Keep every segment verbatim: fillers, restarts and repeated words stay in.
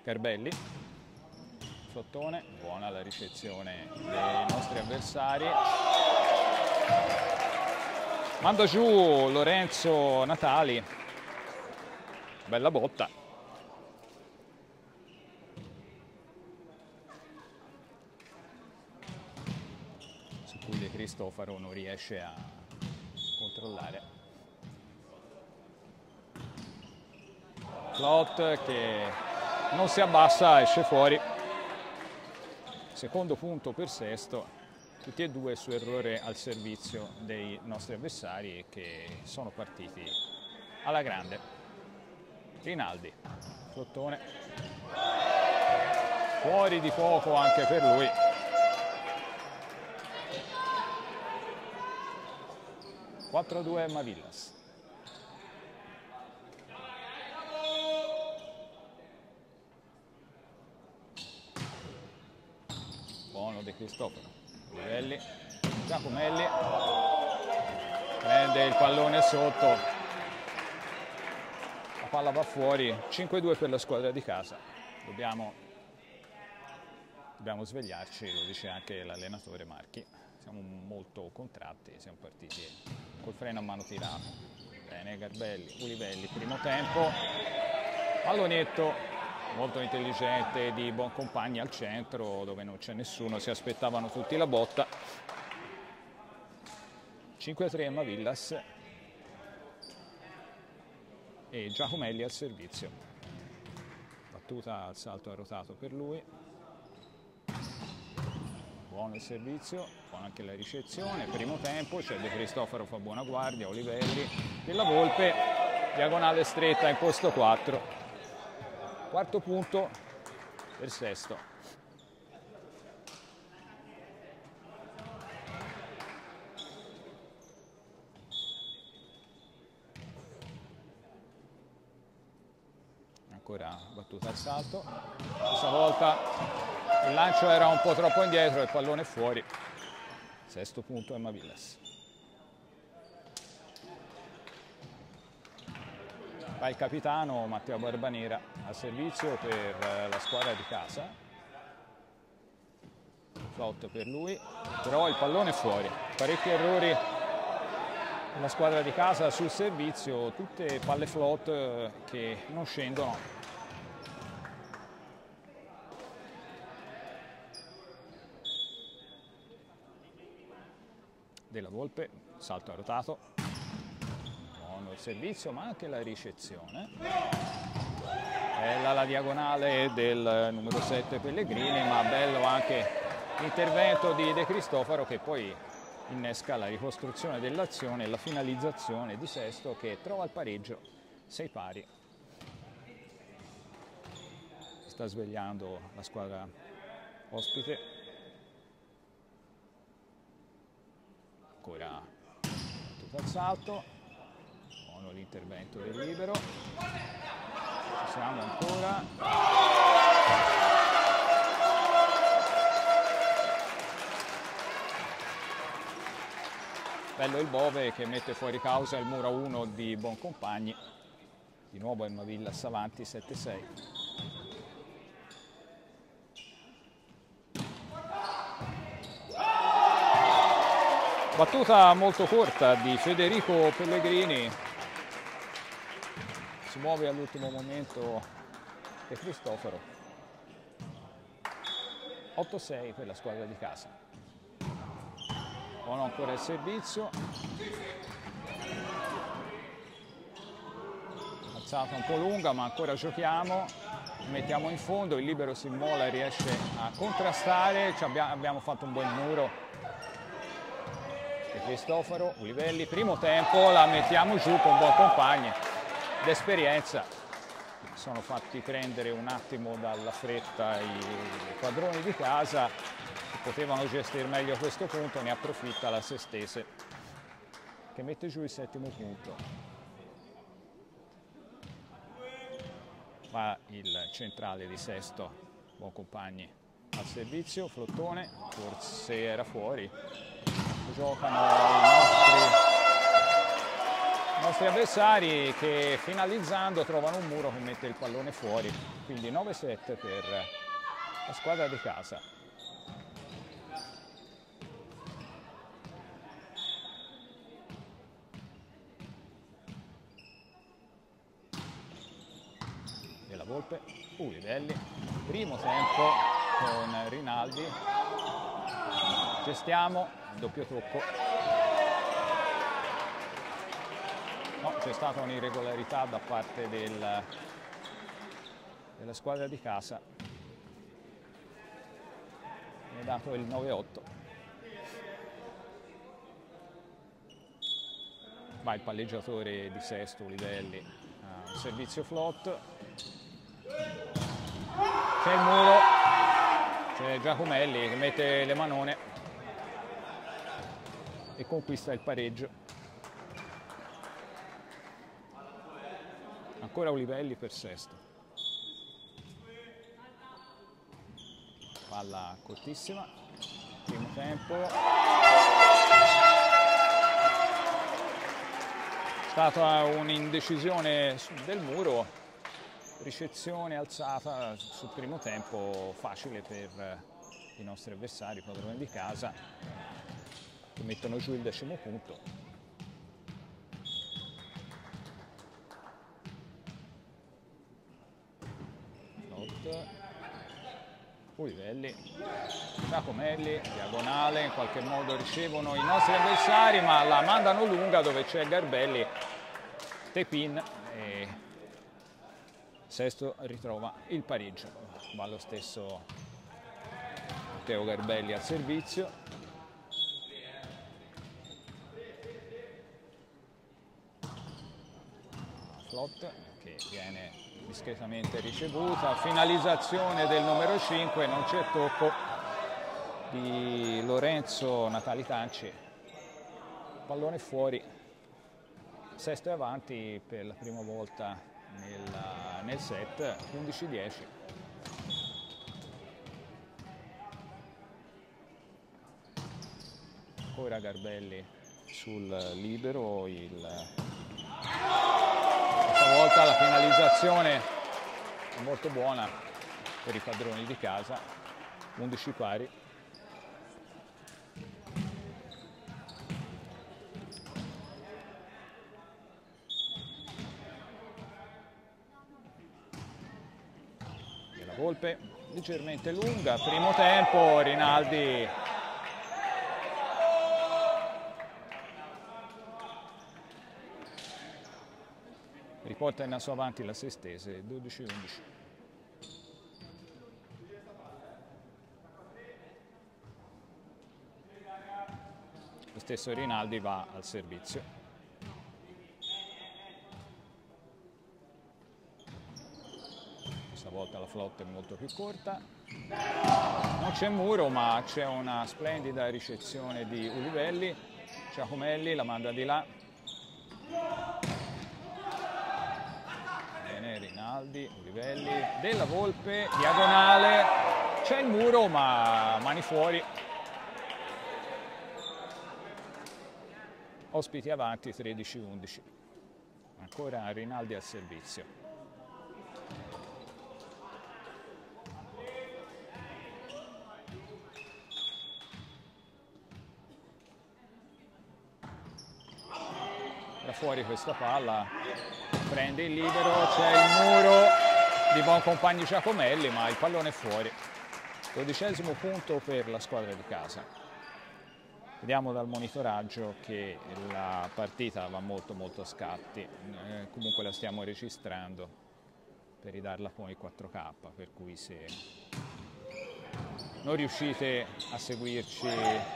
Garbelli, flottone, buona la ricezione dei nostri avversari. Manda giù Lorenzo Natali, bella botta. Su cui De Cristofaro non riesce a controllare. Flot che non si abbassa, esce fuori. Secondo punto per Sesto, tutti e due su errore al servizio dei nostri avversari che sono partiti alla grande. Rinaldi, flottone, fuori di poco anche per lui. quattro a due Mavillas. Buono De Cristofaro. Livelli, Giacomelli, prende il pallone sotto, la palla va fuori, cinque a due per la squadra di casa. Dobbiamo, dobbiamo svegliarci, lo dice anche l'allenatore Marchi, siamo molto contratti, siamo partiti col freno a mano tirato. Bene, Garbelli, Ulivelli, primo tempo, pallonetto molto intelligente di Boncompagni al centro dove non c'è nessuno, si aspettavano tutti la botta. cinque a tre Mavillas e Giacomelli al servizio. Battuta al salto arrotato per lui. Buono il servizio, buona anche la ricezione. Primo tempo, c'è De Cristofaro, fa buona guardia, Olivelli, Della Volpe, diagonale stretta in posto quattro. Quarto punto per Sesto. Ancora battuta al salto. Questa volta il lancio era un po' troppo indietro e il pallone è fuori. Sesto punto è Mavillas. Va il capitano Matteo Barbanera a servizio per la squadra di casa. Flot per lui, però il pallone è fuori. Parecchi errori della squadra di casa sul servizio, tutte palle Flot che non scendono. Della Volpe, salto arrotato. Il servizio ma anche la ricezione. Bella la diagonale del numero sette Pellegrini, ma bello anche l'intervento di De Cristofaro che poi innesca la ricostruzione dell'azione e la finalizzazione di Sesto che trova il pareggio, sei pari. Sta svegliando la squadra ospite. Ancora tutto al salto. L'intervento del libero, ci siamo ancora, bello il Bove che mette fuori causa il muro uno di Boncompagni, di nuovo il Mavillas avanti sette a sei. Battuta molto corta di Federico Pellegrini. Si muove all'ultimo momento De Cristofaro. otto a sei per la squadra di casa. Buono ancora il servizio. Alzata un po' lunga ma ancora giochiamo. Mettiamo in fondo, il libero si immola e riesce a contrastare. Abbiamo fatto un buon muro. De Cristofaro, Ulivelli, primo tempo, la mettiamo giù con Boncompagni. D'esperienza, sono fatti prendere un attimo dalla fretta i padroni di casa che potevano gestire meglio questo punto, ne approfitta la Sestese che mette giù il settimo punto. Va il centrale di Sesto, Boncompagni al servizio, flottone, forse era fuori. Giocano i nostri, nostri avversari che finalizzando trovano un muro che mette il pallone fuori, quindi nove sette per la squadra di casa. Della Volpe, Ulivelli, primo tempo con Rinaldi, gestiamo, doppio tocco. No, c'è stata un'irregolarità da parte del, della squadra di casa, mi è dato il nove otto. Va il palleggiatore di Sesto, Ulivelli, uh, un servizio flot, c'è il muro, c'è Giacomelli che mette le manone e conquista il pareggio. Ancora Ulivelli per Sesto. Palla cortissima, primo tempo. È stata un'indecisione del muro, ricezione alzata sul primo tempo facile per i nostri avversari, padroni di casa, che mettono giù il decimo punto. Ulivelli, Giacomelli, diagonale, in qualche modo ricevono i nostri avversari ma la mandano lunga dove c'è Garbelli, Tepin e Sesto ritrova il pareggio. Va lo stesso Matteo Garbelli al servizio. Flot che viene discretamente ricevuta, finalizzazione del numero cinque, non c'è tocco di Lorenzo Natalitanci, pallone fuori, Sesto è avanti per la prima volta nel, nel set, undici dieci. Ancora Garbelli sul libero, il stavolta la finalizzazione è molto buona per i padroni di casa, undici pari. Della Volpe leggermente lunga, primo tempo, Rinaldi riporta in naso avanti la Sestese, dodici undici. Lo stesso Rinaldi va al servizio. Questa volta la flotta è molto più corta. Non c'è muro, ma c'è una splendida ricezione di Ulivelli. Giacomelli la manda di là. Rinaldi, Ulivelli, Della Volpe, diagonale, c'è il muro ma mani fuori. Ospiti avanti, tredici undici. Ancora Rinaldi al servizio. Da fuori questa palla. Prende il libero, c'è il muro di Boncompagni Giacomelli, ma il pallone è fuori. Dodicesimo punto per la squadra di casa. Vediamo dal monitoraggio che la partita va molto molto a scatti, eh, comunque la stiamo registrando per ridarla poi quattro K, per cui se non riuscite a seguirci,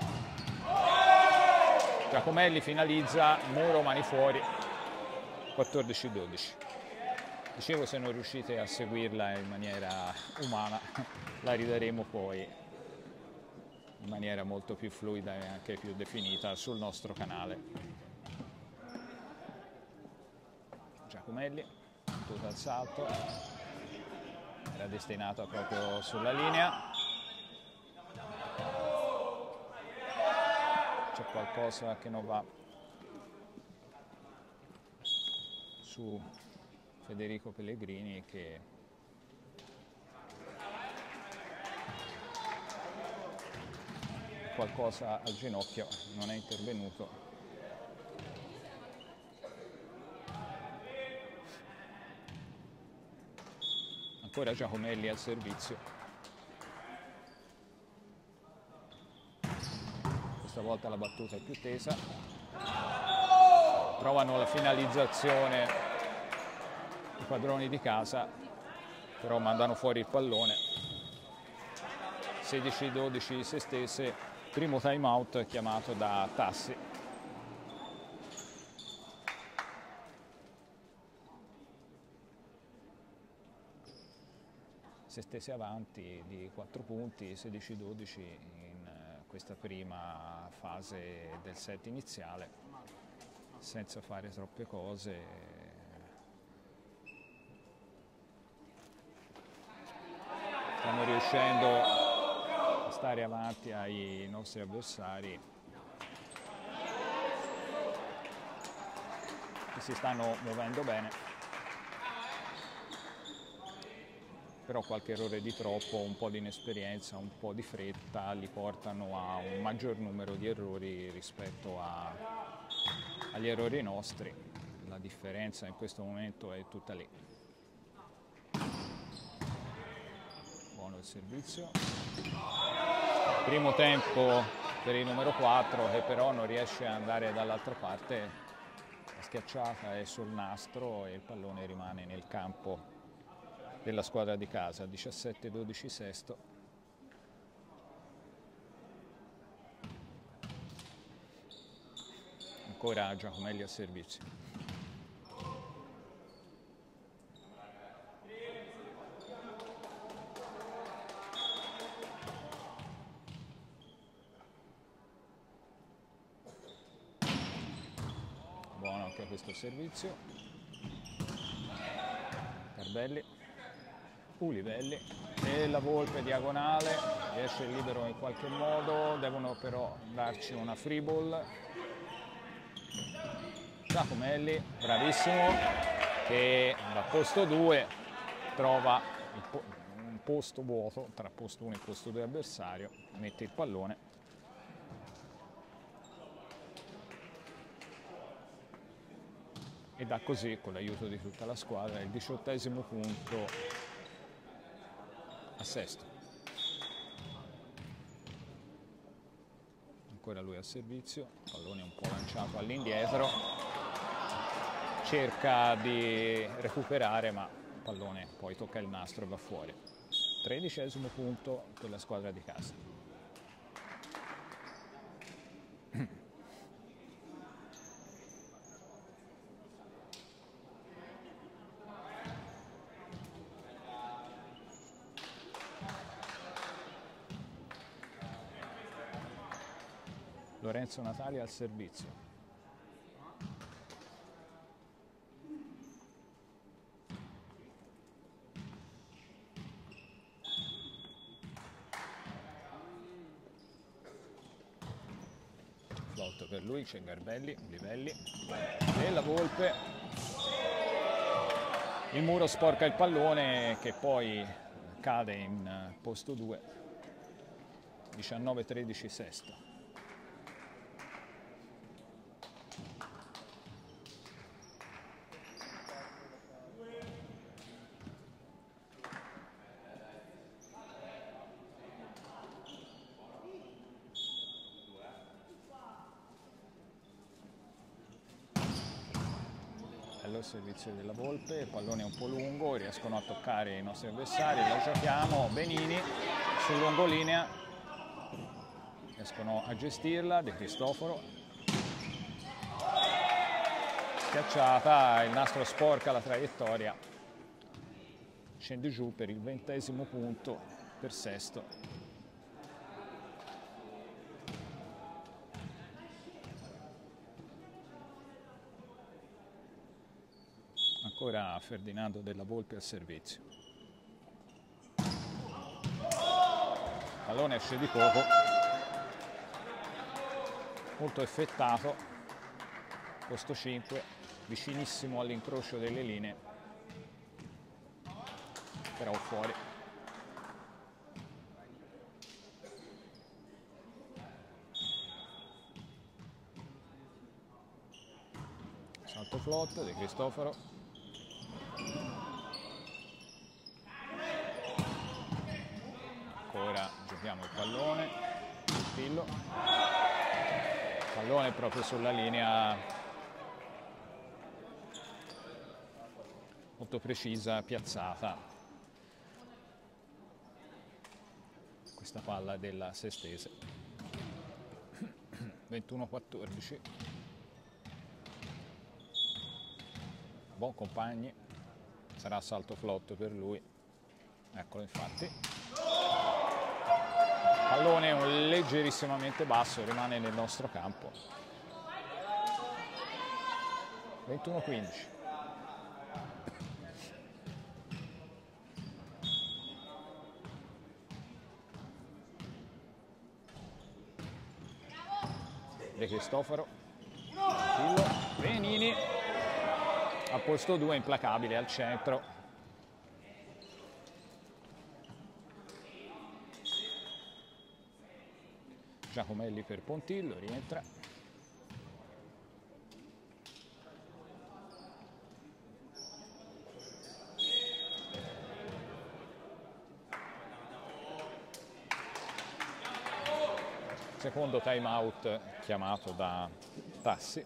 Giacomelli finalizza, muro, mani fuori. quattordici dodici. Dicevo, se non riuscite a seguirla in maniera umana, la ridaremo poi in maniera molto più fluida e anche più definita sul nostro canale. Giacomelli, tutto al salto, era destinata proprio sulla linea. C'è qualcosa che non va. su Federico Pellegrini che qualcosa al ginocchio, non è intervenuto. Ancora Giacomelli al servizio. Questa volta la battuta è più tesa. Provano la finalizzazione i padroni di casa, però mandano fuori il pallone. sedici dodici Sestese. Primo time out chiamato da Tassi. Sestese avanti di quattro punti, sedici dodici in questa prima fase del set iniziale, senza fare troppe cose. Stanno riuscendo stare avanti ai nostri avversari che si stanno muovendo bene, però qualche errore di troppo, un po' di inesperienza, un po' di fretta li portano a un maggior numero di errori rispetto a, agli errori nostri. La differenza in questo momento è tutta lì. Buono il servizio. Primo tempo per il numero quattro che però non riesce ad andare dall'altra parte, la schiacciata è sul nastro e il pallone rimane nel campo della squadra di casa. diciassette dodici Sesto. Ancora Giacomelli al servizio. Buono anche questo servizio. Carbelli, Ulivelli e la Volpe diagonale, riesce libero in qualche modo, devono però darci una free ball. Giacomelli, bravissimo, che da posto due trova il po un posto vuoto tra posto uno e posto due avversario, mette il pallone. E dà così, con l'aiuto di tutta la squadra, il diciottesimo punto a Sesto. Ancora lui al servizio, pallone un po' lanciato all'indietro, cerca di recuperare ma il pallone poi tocca il nastro e va fuori. Tredicesimo punto per la squadra di casa. Lorenzo Natali al servizio. Flotto per lui, c'è Garbelli, Livelli e la Volpe. Il muro sporca il pallone che poi cade in posto due. diciannove tredici Sesto. Il servizio della Volpe, il pallone è un po' lungo, riescono a toccare i nostri avversari, la giochiamo, Benini su lungolinea, riescono a gestirla, De Cristoforo, schiacciata, il nastro sporca la traiettoria, scende giù per il ventesimo punto per Sesto. Ancora Ferdinando della Volpe al servizio. Pallone esce di poco, molto effettato, posto cinque. vicinissimo all'incrocio delle linee, però fuori. Salto float di Cristoforo. Ancora giochiamo il pallone, Pillo. Pallone proprio sulla linea, molto precisa, piazzata. Questa palla della Sestese. ventuno a quattordici. Buon compagni, sarà salto flotto per lui. Eccolo infatti. Pallone un leggerissimamente basso, rimane nel nostro campo. ventuno a quindici. De Cristoforo, Pillo, Benini, al posto due, implacabile al centro. Giacomelli per Pontillo, rientra. Secondo time out chiamato da Tassi.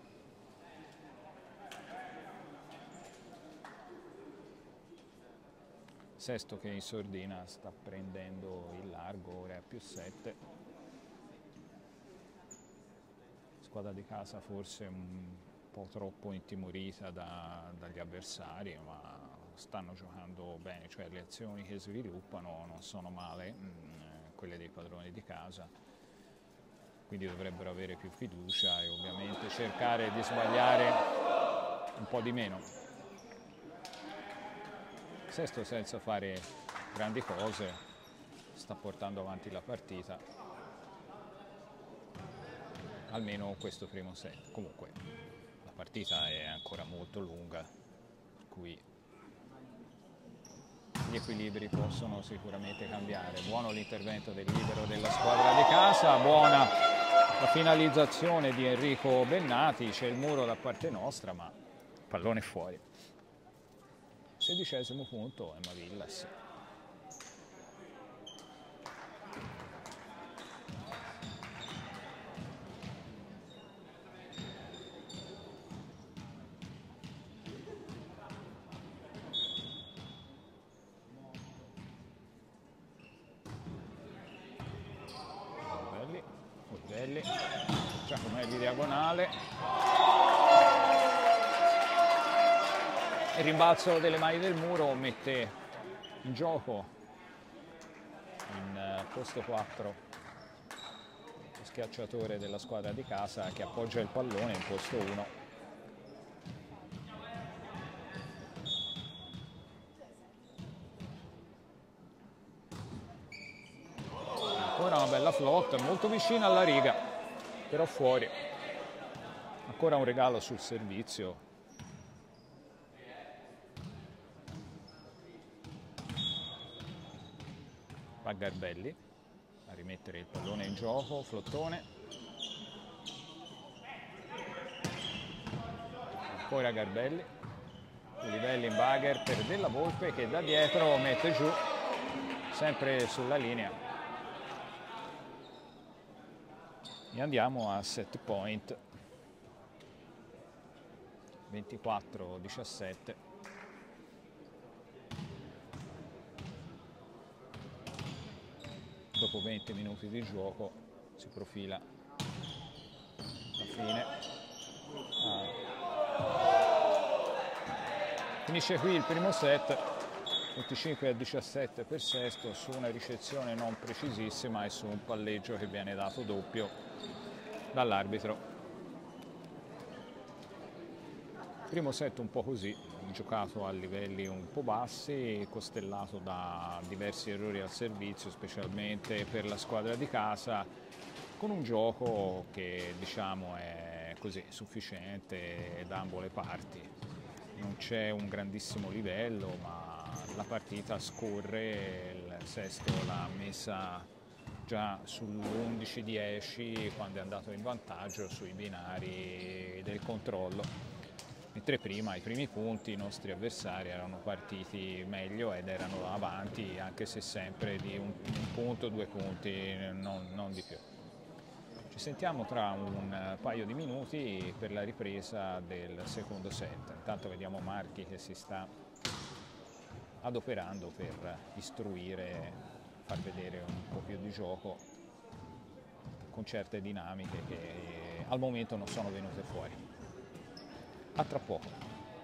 Sesto che in sordina sta prendendo il largo, ora è a più sette. Squadra di casa forse un po' troppo intimorita da, dagli avversari, ma stanno giocando bene, cioè le azioni che sviluppano non sono male, mh, quelle dei padroni di casa, quindi dovrebbero avere più fiducia e ovviamente cercare di sbagliare un po' di meno. Sesto senza fare grandi cose, sta portando avanti la partita. Almeno questo primo set. Comunque la partita è ancora molto lunga, per cui gli equilibri possono sicuramente cambiare. Buono l'intervento del libero della squadra di casa, buona la finalizzazione di Enrico Bennati, c'è il muro da parte nostra, ma pallone fuori. Sedicesimo punto, Emma Villas. Giacomelli diagonale, il rimbalzo delle mani del muro mette in gioco in posto quattro lo schiacciatore della squadra di casa che appoggia il pallone in posto uno. Ancora una bella flotta, molto vicina alla riga, però fuori. Ancora un regalo sul servizio. Va Garbelli a rimettere il pallone in gioco, flottone. Ancora Garbelli. Livelli in bagger per Della Volpe che da dietro mette giù, sempre sulla linea. E andiamo a set point, ventiquattro a diciassette. Dopo venti minuti di gioco si profila la fine. Ah. Finisce qui il primo set, venticinque a diciassette per Sesto, su una ricezione non precisissima e su un palleggio che viene dato doppio dall'arbitro. Primo set un po' così, giocato a livelli un po' bassi, costellato da diversi errori al servizio, specialmente per la squadra di casa, con un gioco che diciamo è così sufficiente da ambo le parti. Non c'è un grandissimo livello, ma la partita scorre, il Sesto l'ha messa già sull'undici dieci quando è andato in vantaggio sui binari del controllo, mentre prima ai primi punti i nostri avversari erano partiti meglio ed erano avanti, anche se sempre di un, un punto, due punti, non, non di più. Ci sentiamo tra un paio di minuti per la ripresa del secondo set. Intanto vediamo Marchi che si sta adoperando per istruire, far vedere un po' più di gioco con certe dinamiche che al momento non sono venute fuori. A tra poco.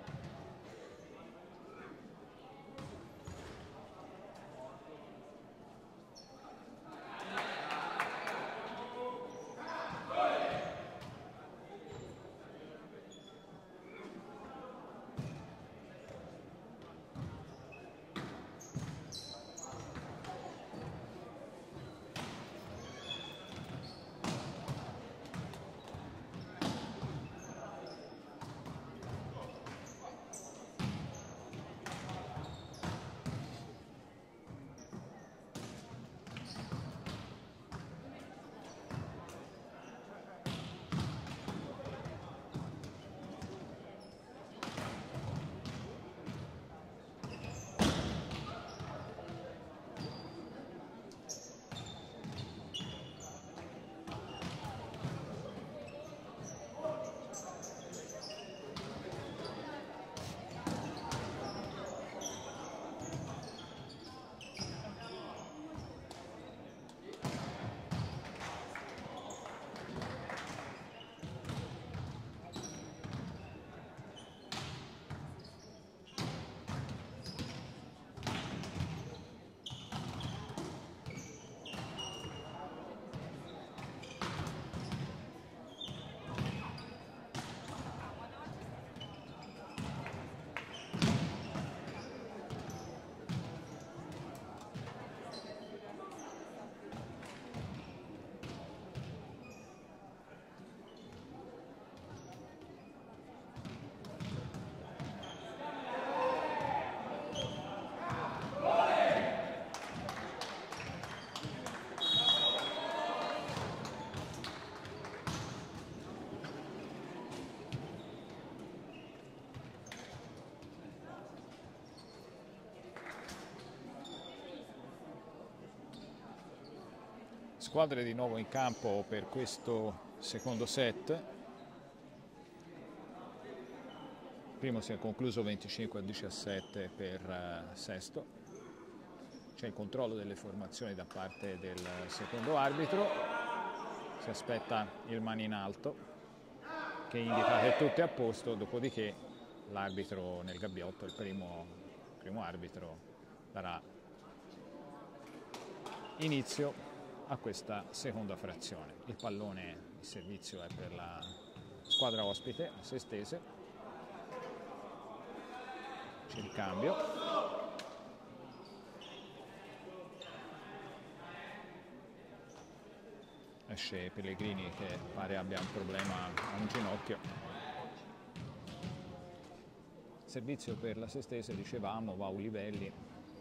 Squadre di nuovo in campo per questo secondo set. Il primo si è concluso venticinque a diciassette per Sesto. C'è il controllo delle formazioni da parte del secondo arbitro. Si aspetta il mani in alto che indica che tutto è a posto, dopodiché l'arbitro nel gabbiotto, il primo, primo arbitro, darà inizio a questa seconda frazione. Il pallone di servizio è per la squadra ospite, sestese. C'è il cambio. Esce Pellegrini che pare abbia un problema a un ginocchio. Servizio per la sestese, dicevamo, va a Ulivelli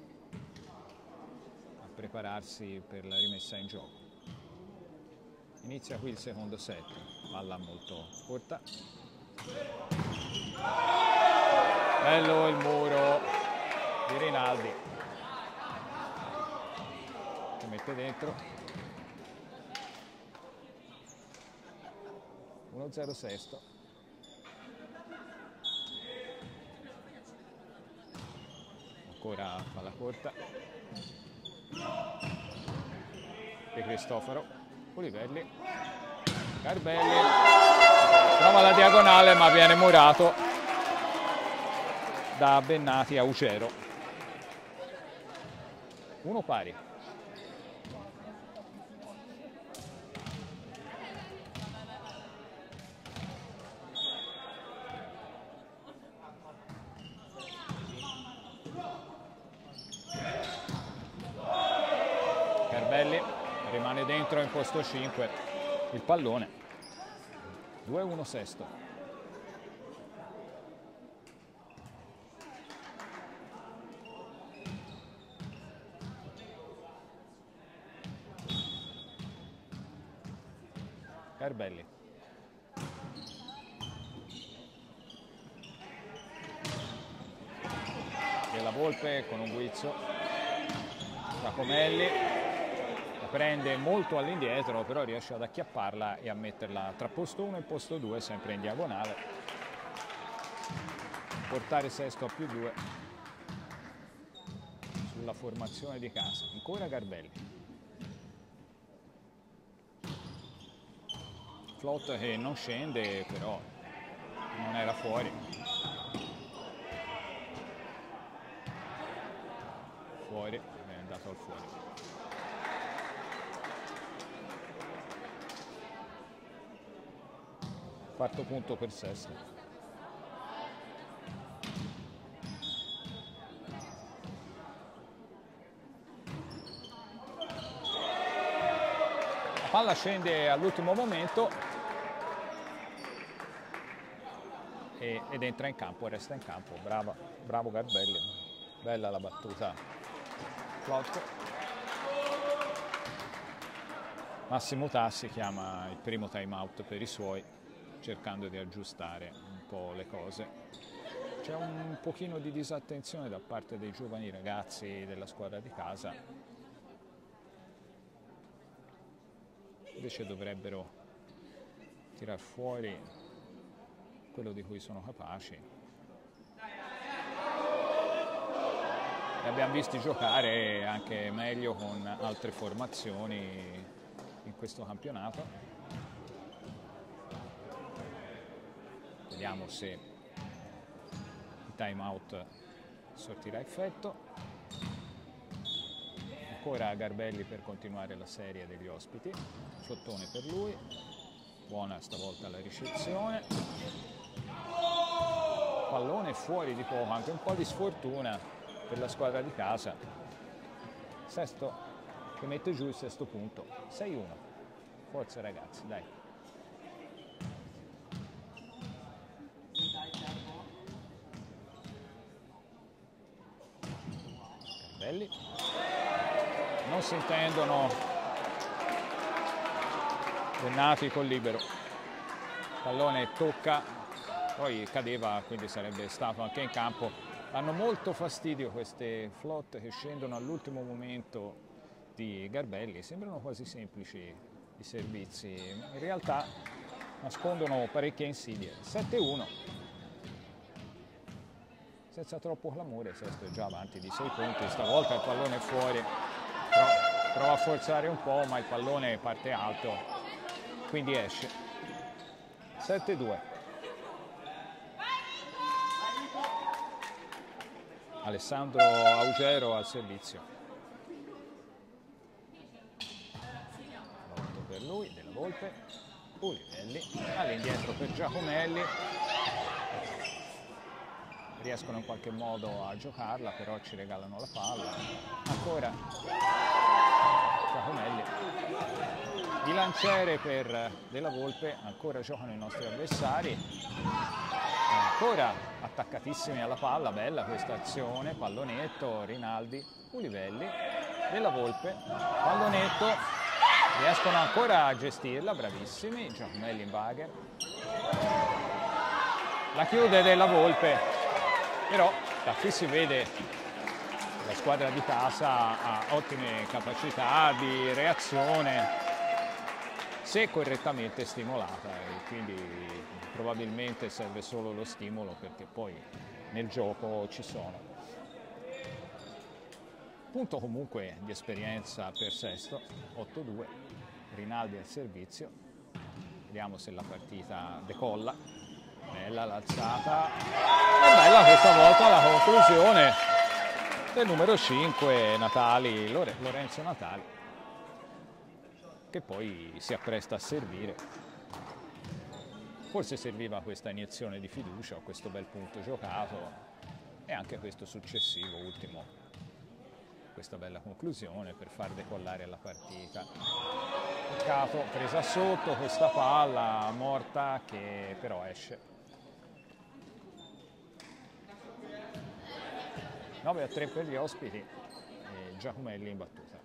prepararsi per la rimessa in gioco. Inizia qui il secondo set, palla molto corta. Bello il muro di Rinaldi che mette dentro. uno zero Sesto. Ancora palla corta. De Cristofaro, Ulivelli, Garbelli, trova la diagonale ma viene murato da Bennati a Ucero. Uno pari. Rimane dentro in posto cinque. il pallone. due a uno Sesto. Garbelli. Della Volpe con un guizzo. Giacomelli la prende molto all'indietro, però riesce ad acchiapparla e a metterla tra posto uno e posto due, sempre in diagonale. Portare Sesto a più due sulla formazione di casa. Ancora Garbelli. Flott che non scende, però non era fuori. Fuori, è andato al fuori. Quarto punto per Sesto. La palla scende all'ultimo momento ed entra in campo, resta in campo. Brava, bravo Garbelli, bella la battuta. Flott. Massimo Tassi chiama il primo time out per i suoi, cercando di aggiustare un po' le cose. C'è un pochino di disattenzione da parte dei giovani ragazzi della squadra di casa, invece dovrebbero tirar fuori quello di cui sono capaci. Li abbiamo visti giocare anche meglio con altre formazioni in questo campionato. Vediamo se il time out sortirà effetto. Ancora Garbelli per continuare la serie degli ospiti. Flottone per lui. Buona stavolta la ricezione. Pallone fuori di poco, anche un po' di sfortuna per la squadra di casa. Sesto che mette giù il sesto punto. sei a uno. Forza ragazzi, dai. Garbelli. Non si intendono Bennati col libero. Pallone tocca. Poi cadeva, quindi sarebbe stato anche in campo. Hanno molto fastidio queste Flott che scendono all'ultimo momento di Garbelli. Sembrano quasi semplici i servizi, in realtà nascondono parecchie insidie. sette a uno. Senza troppo clamore, Sesto è già avanti di sei punti. Stavolta il pallone è fuori. Però prova a forzare un po', ma il pallone parte alto, quindi esce. sette a due. Alessandro Augero al servizio. Lotto per lui, Della Volpe, Ulivelli, all'indietro per Giacomelli. Riescono in qualche modo a giocarla, però ci regalano la palla. Ancora Giacomelli. Bilanciere per Della Volpe, ancora giocano i nostri avversari. Ancora attaccatissimi alla palla, bella questa azione, pallonetto, Rinaldi, Ulivelli, Della Volpe, pallonetto, riescono ancora a gestirla, bravissimi, Giacomelli in bagger. La chiude Della Volpe, però da qui si vede che la squadra di casa ha ottime capacità di reazione se correttamente stimolata, e quindi probabilmente serve solo lo stimolo, perché poi nel gioco ci sono. Punto comunque di esperienza per Sesto, otto a due, Rinaldi al servizio. Vediamo se la partita decolla. Bella l'alzata, e bella questa volta la conclusione del numero cinque Natali, Lorenzo Natali, che poi si appresta a servire. Forse serviva questa iniezione di fiducia, questo bel punto giocato e anche questo successivo, ultimo, questa bella conclusione per far decollare la partita. Peccato, presa sotto questa palla morta che però esce. nove a tre per gli ospiti e Giacomelli in battuta.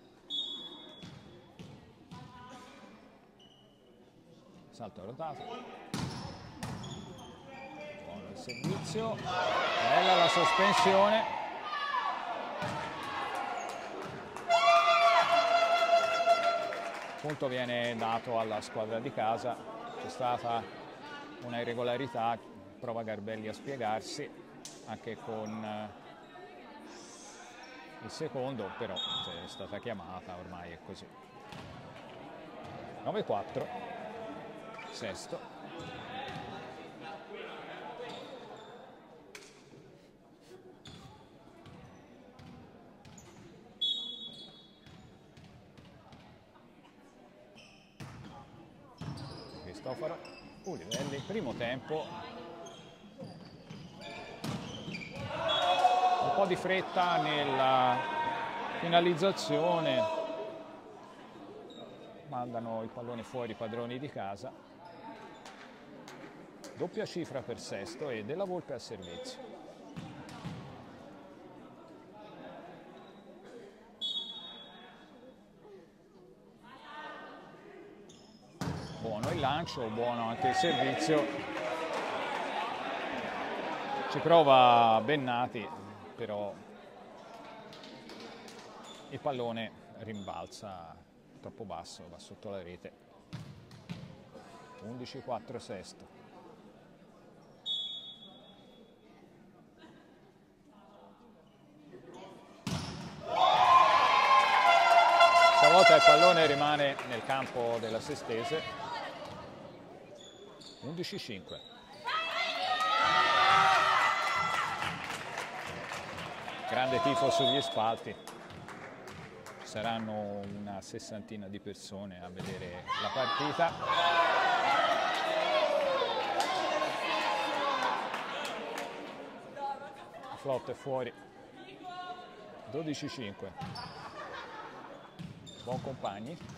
Salto rotato. Buono il servizio. Bella la sospensione. Il punto viene dato alla squadra di casa, c'è stata una irregolarità, prova Garbelli a spiegarsi anche con il secondo, però è stata chiamata, ormai è così. nove a quattro, sesto. Cristoforo, Ulivelli, primo tempo, un po' di fretta nella finalizzazione, mandano il pallone fuori i padroni di casa, doppia cifra per Sesto e Della Volpe al servizio. Buono il lancio, buono anche il servizio. Ci prova Bennati, però il pallone rimbalza troppo basso, va sotto la rete. undici a quattro Sesto. Stavolta il pallone rimane nel campo della Sestese. undici a cinque. Grande tifo sugli spalti. Ci saranno una sessantina di persone a vedere la partita. La flotta è fuori. dodici a cinque. Buon compagni.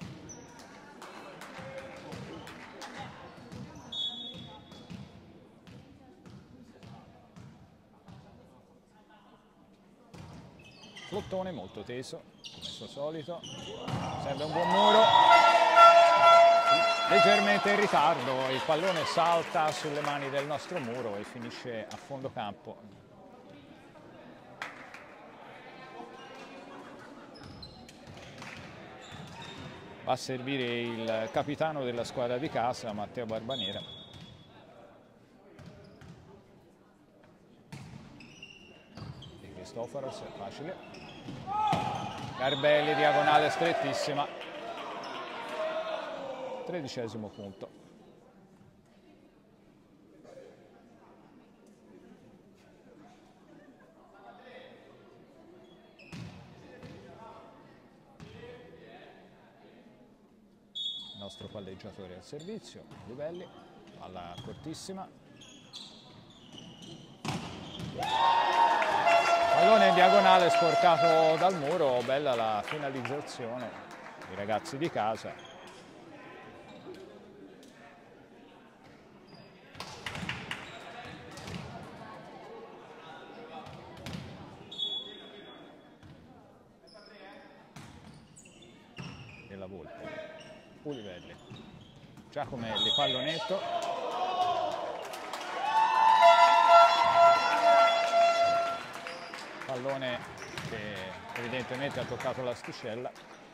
Flottone molto teso, come al suo solito, sembra un buon muro, leggermente in ritardo, il pallone salta sulle mani del nostro muro e finisce a fondo campo. Va a servire il capitano della squadra di casa, Matteo Barbanera. Di Cristoforos, è facile. Garbelli, diagonale strettissima. Tredicesimo punto. Il nostro palleggiatore al servizio, Livelli, palla cortissima. Pallone in diagonale sporcato dal muro, bella la finalizzazione dei ragazzi di casa. Della Volpe, Ulivelli, Giacomelli, pallonetto. Pallone che evidentemente ha toccato l'asticella.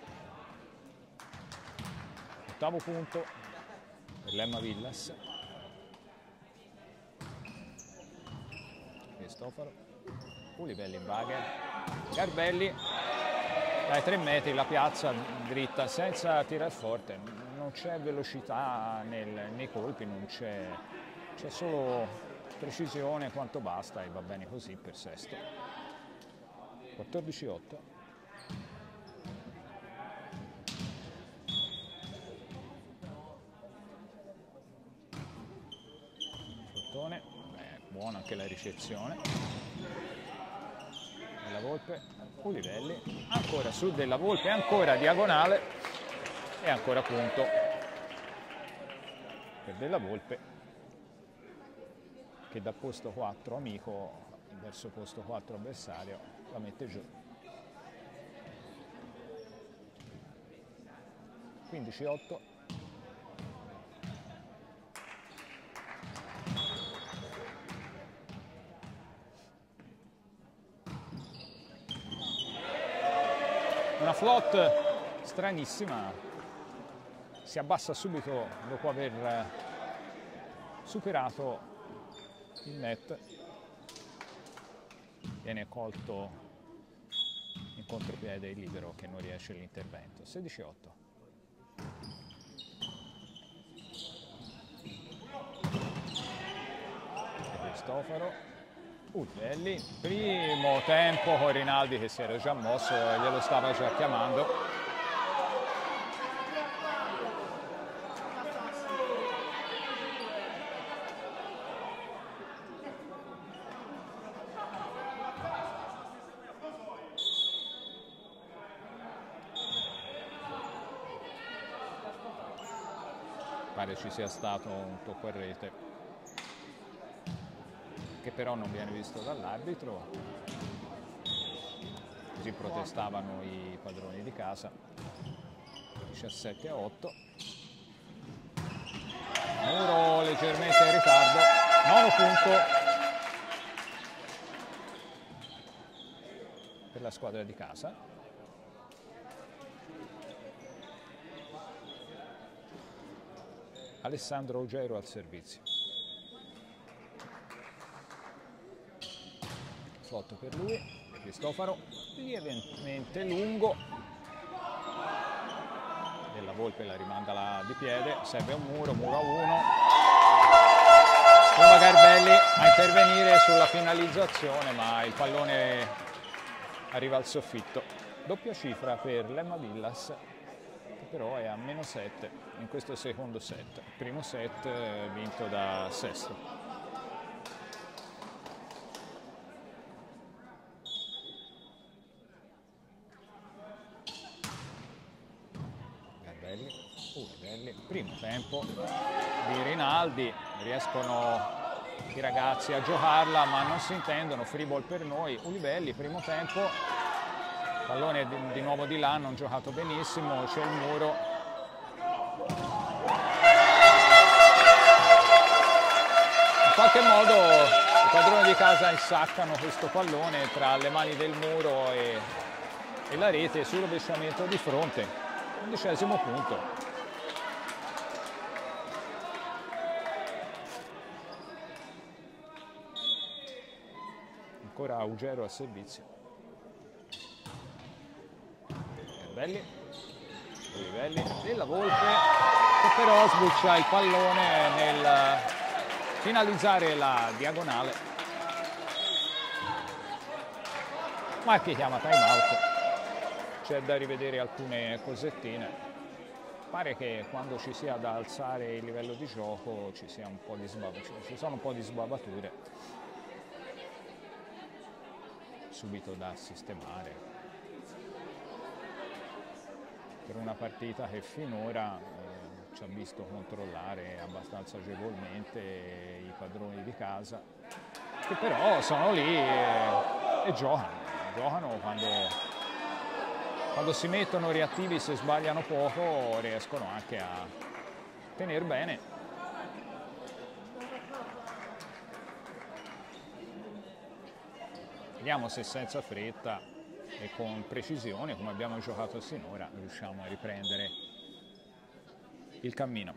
Ottavo punto per l'Emma Villas. Cristoforo, Ulivelli in bagger, Garbelli dai tre metri, la piazza dritta senza tirare forte, non c'è velocità nel, nei colpi, non c'è, c'è solo precisione quanto basta e va bene così per Sesto. quattordici a otto. Flottone, beh, buona anche la ricezione. Della Volpe, Ulivelli, ancora su Della Volpe, ancora diagonale. e ancora punto per Della Volpe, che da posto quattro amico verso posto quattro avversario la mette giù. quindici otto. Una float stranissima, si abbassa subito dopo aver superato il net, viene colto in contropiede il libero che non riesce all'intervento. sedici otto. Cristofaro, Ulivelli, primo tempo con Rinaldi che si era già mosso e glielo stava già chiamando. Pare ci sia stato un tocco a rete che però non viene visto dall'arbitro, così protestavano i padroni di casa. diciassette a otto. Muro leggermente in ritardo, nono punto per la squadra di casa. Alessandro Augero al servizio. Flotto per lui, Cristofaro, lievemente lungo. Della Volpe la rimanda là di piede, serve un muro, muro a uno. Prova Garbelli a intervenire sulla finalizzazione, ma il pallone arriva al soffitto. Doppia cifra per l'Emma Villas, che però è a meno sette in questo secondo set. Il primo set vinto da Sesto. Primo tempo di Rinaldi, riescono i ragazzi a giocarla ma non si intendono, free ball per noi. Ulivelli, primo tempo, pallone di, di nuovo di là, non giocato benissimo, c'è il muro. In qualche modo i padroni di casa insaccano questo pallone tra le mani del muro e, e la rete sul rovesciamento di fronte. Undicesimo punto. Ancora Augero al servizio. Garbelli, Ulivelli, Della Volpe, che però sbuccia il pallone nel finalizzare la diagonale. Marchi chiama time out. C'è da rivedere alcune cosettine. Pare che quando ci sia da alzare il livello di gioco ci sia un po' di sbavature, ci sono un po' di sbavature subito da sistemare per una partita che finora eh, ci ha visto controllare abbastanza agevolmente i padroni di casa, che però sono lì e, e giocano, giocano quando, quando si mettono reattivi, se sbagliano poco riescono anche a tenere bene. Vediamo se senza fretta e con precisione, come abbiamo giocato sinora, riusciamo a riprendere il cammino.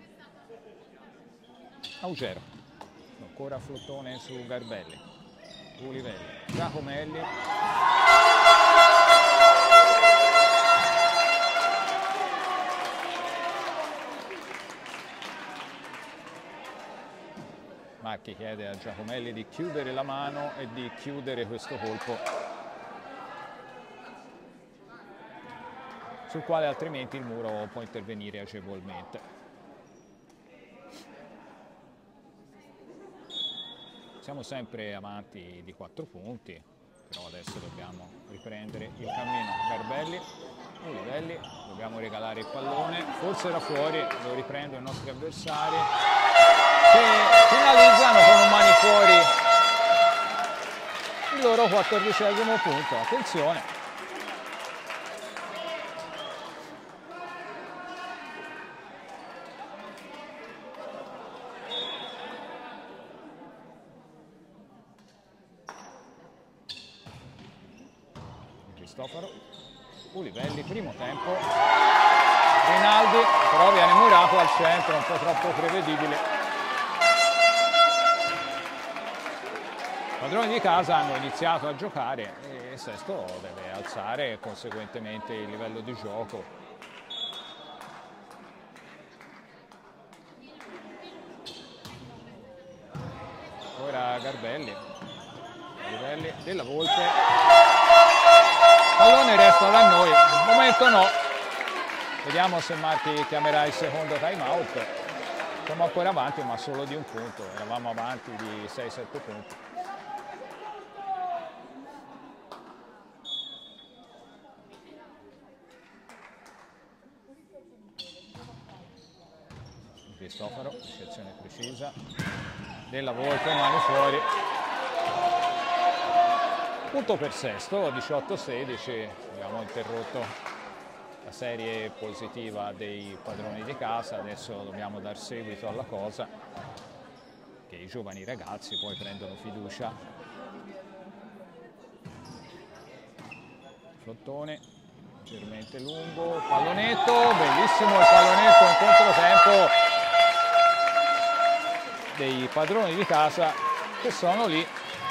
Augero, ancora flottone su Garbelli, Ulivelli, Giacomelli. Marchi chiede a Giacomelli di chiudere la mano e di chiudere questo colpo, sul quale altrimenti il muro può intervenire agevolmente. Siamo sempre avanti di quattro punti, però adesso dobbiamo riprendere il cammino. Garbelli, Ulivelli, dobbiamo regalare il pallone, forse era fuori, lo riprendono i nostri avversari che finalizzano con un mani fuori il loro quattordicesimo punto. Attenzione. Cristofaro, Ulivelli, primo tempo, Rinaldi, però viene murato al centro, un po' troppo prevedibile. I padroni di casa hanno iniziato a giocare e Sesto deve alzare conseguentemente il livello di gioco. Ora Garbelli, Ulivelli, Della Volpe. Pallone resta da noi, al momento no. Vediamo se Marchi chiamerà il secondo time out. Siamo ancora avanti ma solo di un punto, eravamo avanti di sei sette punti. Cristofaro, ricezione precisa. Della Volpe, mani fuori. Punto per Sesto, diciotto sedici, abbiamo interrotto la serie positiva dei padroni di casa, adesso dobbiamo dar seguito alla cosa, che i giovani ragazzi poi prendono fiducia. Flottone, leggermente lungo, pallonetto, bellissimo il pallonetto in controtempo dei padroni di casa che sono lì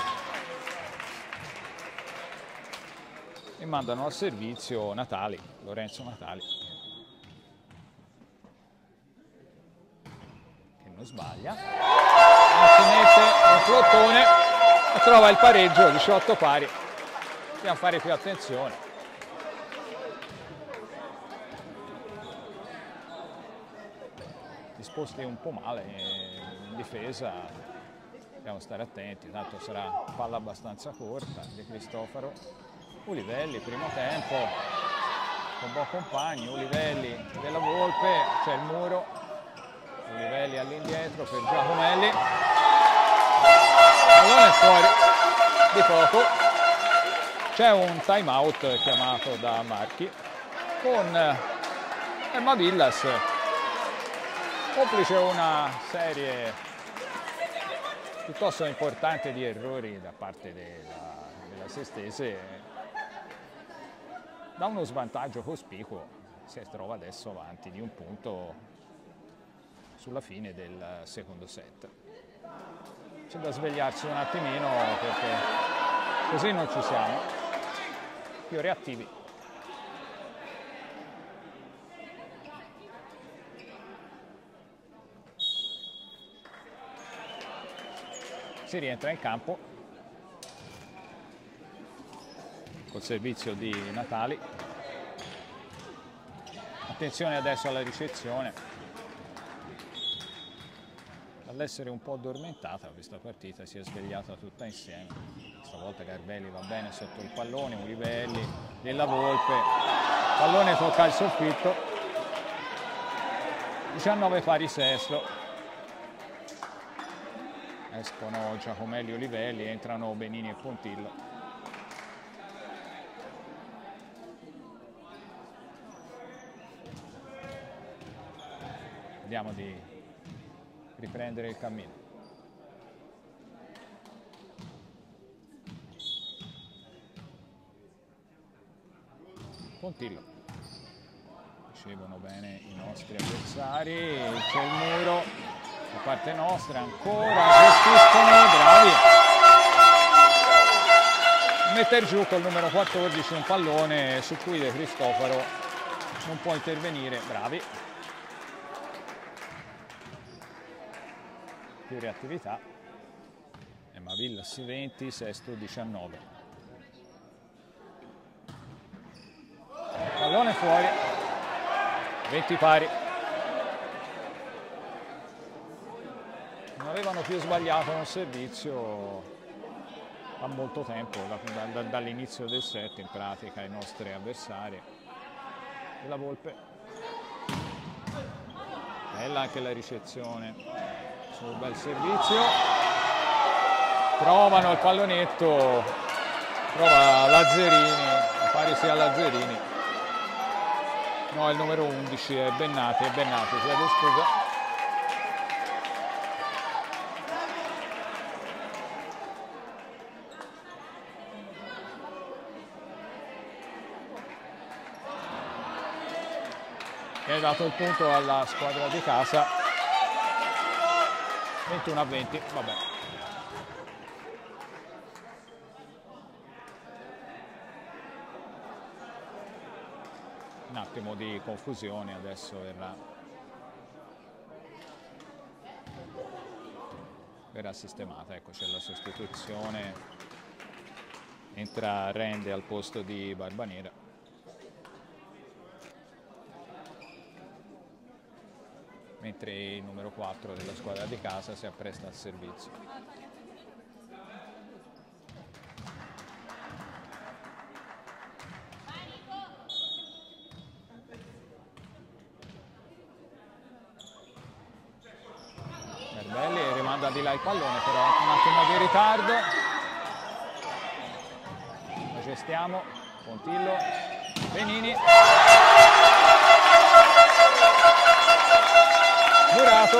e mandano al servizio Natali, Lorenzo Natali, che non sbaglia, si mette un flottone e trova il pareggio, diciotto pari, dobbiamo fare più attenzione. Disposti un po' male in difesa, dobbiamo stare attenti, tanto sarà palla abbastanza corta di Cristofaro. Ulivelli, primo tempo, con buon compagni, Ulivelli, Della Volpe, c'è il muro, Ulivelli all'indietro per Giacomelli, pallone fuori di poco, c'è un time out chiamato da Marchi con Emma Villas, complice una serie piuttosto importante di errori da parte della, della Sestese. Da uno svantaggio cospicuo si trova adesso avanti di un punto sulla fine del secondo set. C'è da svegliarsi un attimino perché così non ci siamo più reattivi. Si rientra in campo col servizio di Natali. Attenzione adesso alla ricezione. Dall'essere un po' addormentata questa partita si è svegliata tutta insieme. Stavolta Garbelli va bene sotto il pallone, Ulivelli, Della Volpe, pallone tocca il soffitto, diciannove pari Sesto. Escono Giacomelli e Ulivelli, entrano Benini e Pontillo. Vediamo di riprendere il cammino. Pontillo. Ricevono bene i nostri avversari, c'è il muro da parte nostra, ancora gestiscono, bravi. Metter giù col numero quattordici un pallone su cui De Cristofaro non può intervenire, bravi. Più reattività. Emma Villas venti, Sesto diciannove. Pallone fuori, venti pari. Non avevano più sbagliato un servizio fa molto tempo, da, da, dall'inizio del set in pratica i nostri avversari. E la Volpe, bella anche la ricezione sul bel servizio, trovano il pallonetto, trova Lazzerini, pare sia Lazzerini, no, è il numero undici, è Bennati, è Bennati, chiedo scusa. Che ha dato il punto alla squadra di casa, ventuno a venti, vabbè. Un attimo di confusione, adesso verrà, verrà sistemata, ecco c'è la sostituzione, entra Rende al posto di Barbanera. Mentre il numero quattro della squadra di casa si appresta al servizio. Garbelli rimanda di là il pallone, però un attimo di ritardo. Lo gestiamo, Pontillo, Benini. Murato,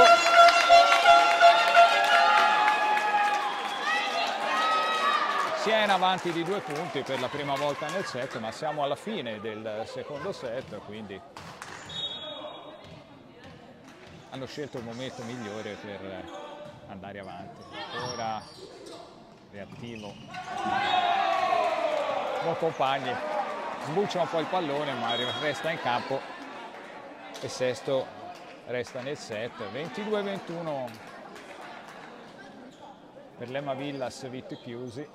Siena avanti di due punti per la prima volta nel set, ma siamo alla fine del secondo set, quindi hanno scelto il momento migliore per andare avanti. Ora reattivo con compagni, sbuccia un po' il pallone ma resta in campo e Sesto resta nel set. Ventidue a ventuno per l'Emma Villas, vitti chiusi.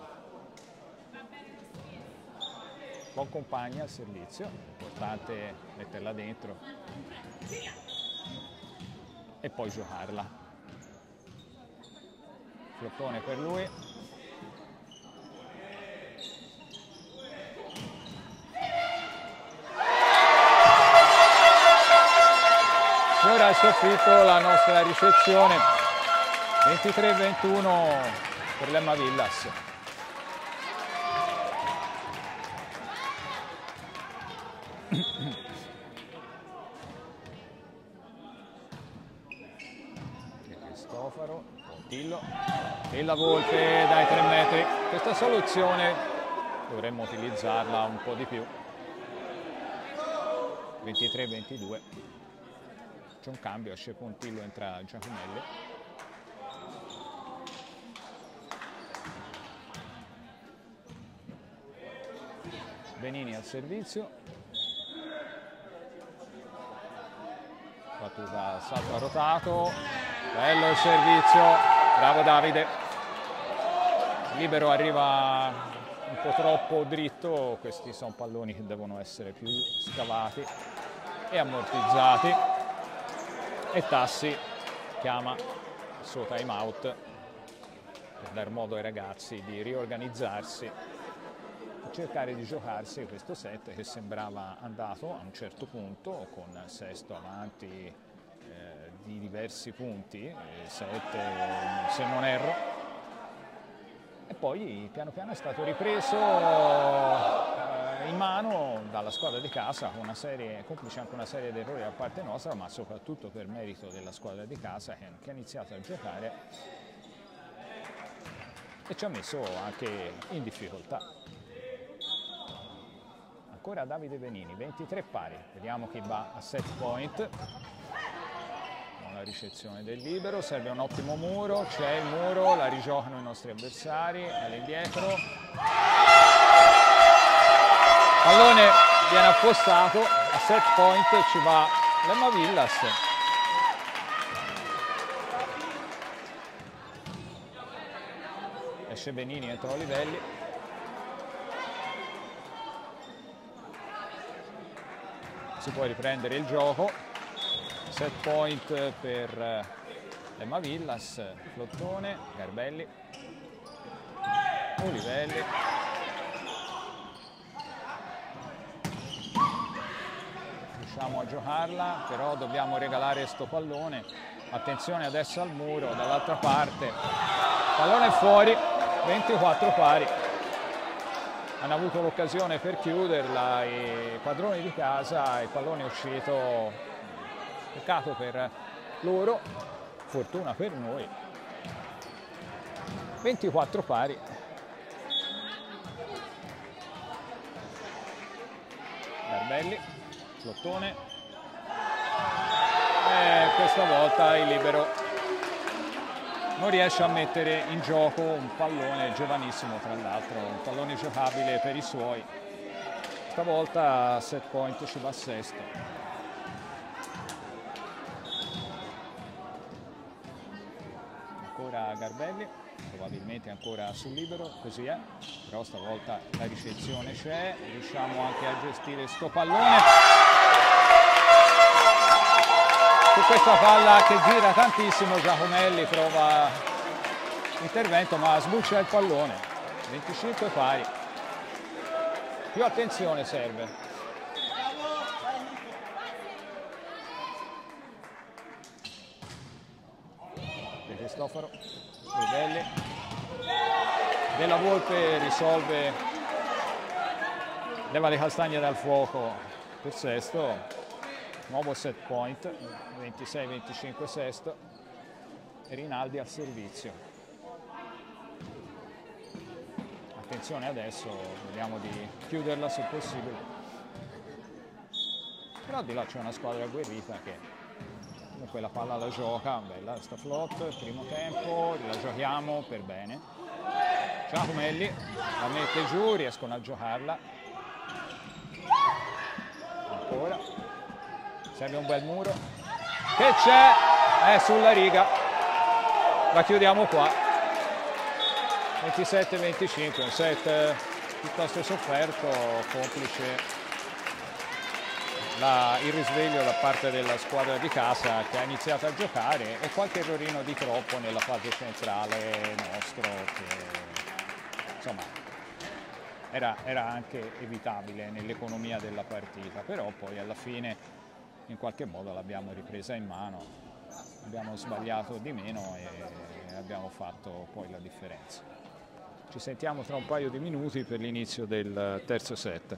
Buon compagno al servizio, importante metterla dentro e poi giocarla. Flottone per lui. Ora al soffitto la nostra ricezione, ventitré a ventuno per l'Emma Villas. Cristofaro, Pontillo e la Volpe dai tre metri. Questa soluzione dovremmo utilizzarla un po' di più. ventitré a ventidue. C'è un cambio, esce Pontillo, entra Giacomelli. Benini al servizio. Battuta, salto a rotato. Bello il servizio, bravo Davide. Libero arriva un po' troppo dritto, questi sono palloni che devono essere più scavati e ammortizzati. E Tassi chiama il suo time out per dar modo ai ragazzi di riorganizzarsi e cercare di giocarsi questo set che sembrava andato a un certo punto, con Sesto avanti eh, di diversi punti, sette se non erro, e poi piano piano è stato ripreso in mano dalla squadra di casa, con una serie, complice anche una serie di errori da parte nostra, ma soprattutto per merito della squadra di casa che, che ha iniziato a giocare e ci ha messo anche in difficoltà. Ancora Davide Benini, ventitré pari, vediamo chi va a set point. Con la ricezione del libero, serve un ottimo muro, c'è il muro, la rigiocano i nostri avversari, all'indietro. Pallone viene affostato, a set point ci va l'Emma Villas. Esce Benini, entra Olivelli. Si può riprendere il gioco. Set point per l'Emma Villas, Flottone, Garbelli. Olivelli. Riusciamo a giocarla, però dobbiamo regalare sto pallone. Attenzione adesso al muro, dall'altra parte. Pallone fuori, ventiquattro pari. Hanno avuto l'occasione per chiuderla i padroni di casa, il pallone è uscito, peccato per loro, fortuna per noi. ventiquattro pari. Garbelli, slottone. E questa volta il libero non riesce a mettere in gioco un pallone giovanissimo, tra l'altro, un pallone giocabile per i suoi. Stavolta set point ci va a sesto. Ancora Garbelli, probabilmente ancora sul libero, così è, però stavolta la ricezione c'è, riusciamo anche a gestire sto pallone. Su questa palla che gira tantissimo Giacomelli prova intervento ma sbuccia il pallone. venticinque pari. Più attenzione serve. De Cristofaro, Olivelli. Della Volpe risolve, leva le castagne dal fuoco per sesto. Nuovo set point, ventisei venticinque sesto, e Rinaldi al servizio. Attenzione adesso, vediamo di chiuderla se possibile. Però di là c'è una squadra agguerrita che comunque la palla la gioca, bella sta flot, primo tempo, la giochiamo per bene. Giacomelli la mette giù, riescono a giocarla. Ancora. Serve un bel muro, che c'è, è sulla riga, la chiudiamo qua, ventisette venticinque, un set piuttosto sofferto, complice la, il risveglio da parte della squadra di casa che ha iniziato a giocare e qualche errorino di troppo nella fase centrale nostro, che insomma era, era anche evitabile nell'economia della partita, però poi alla fine in qualche modo l'abbiamo ripresa in mano, abbiamo sbagliato di meno e abbiamo fatto poi la differenza. Ci sentiamo tra un paio di minuti per l'inizio del terzo set.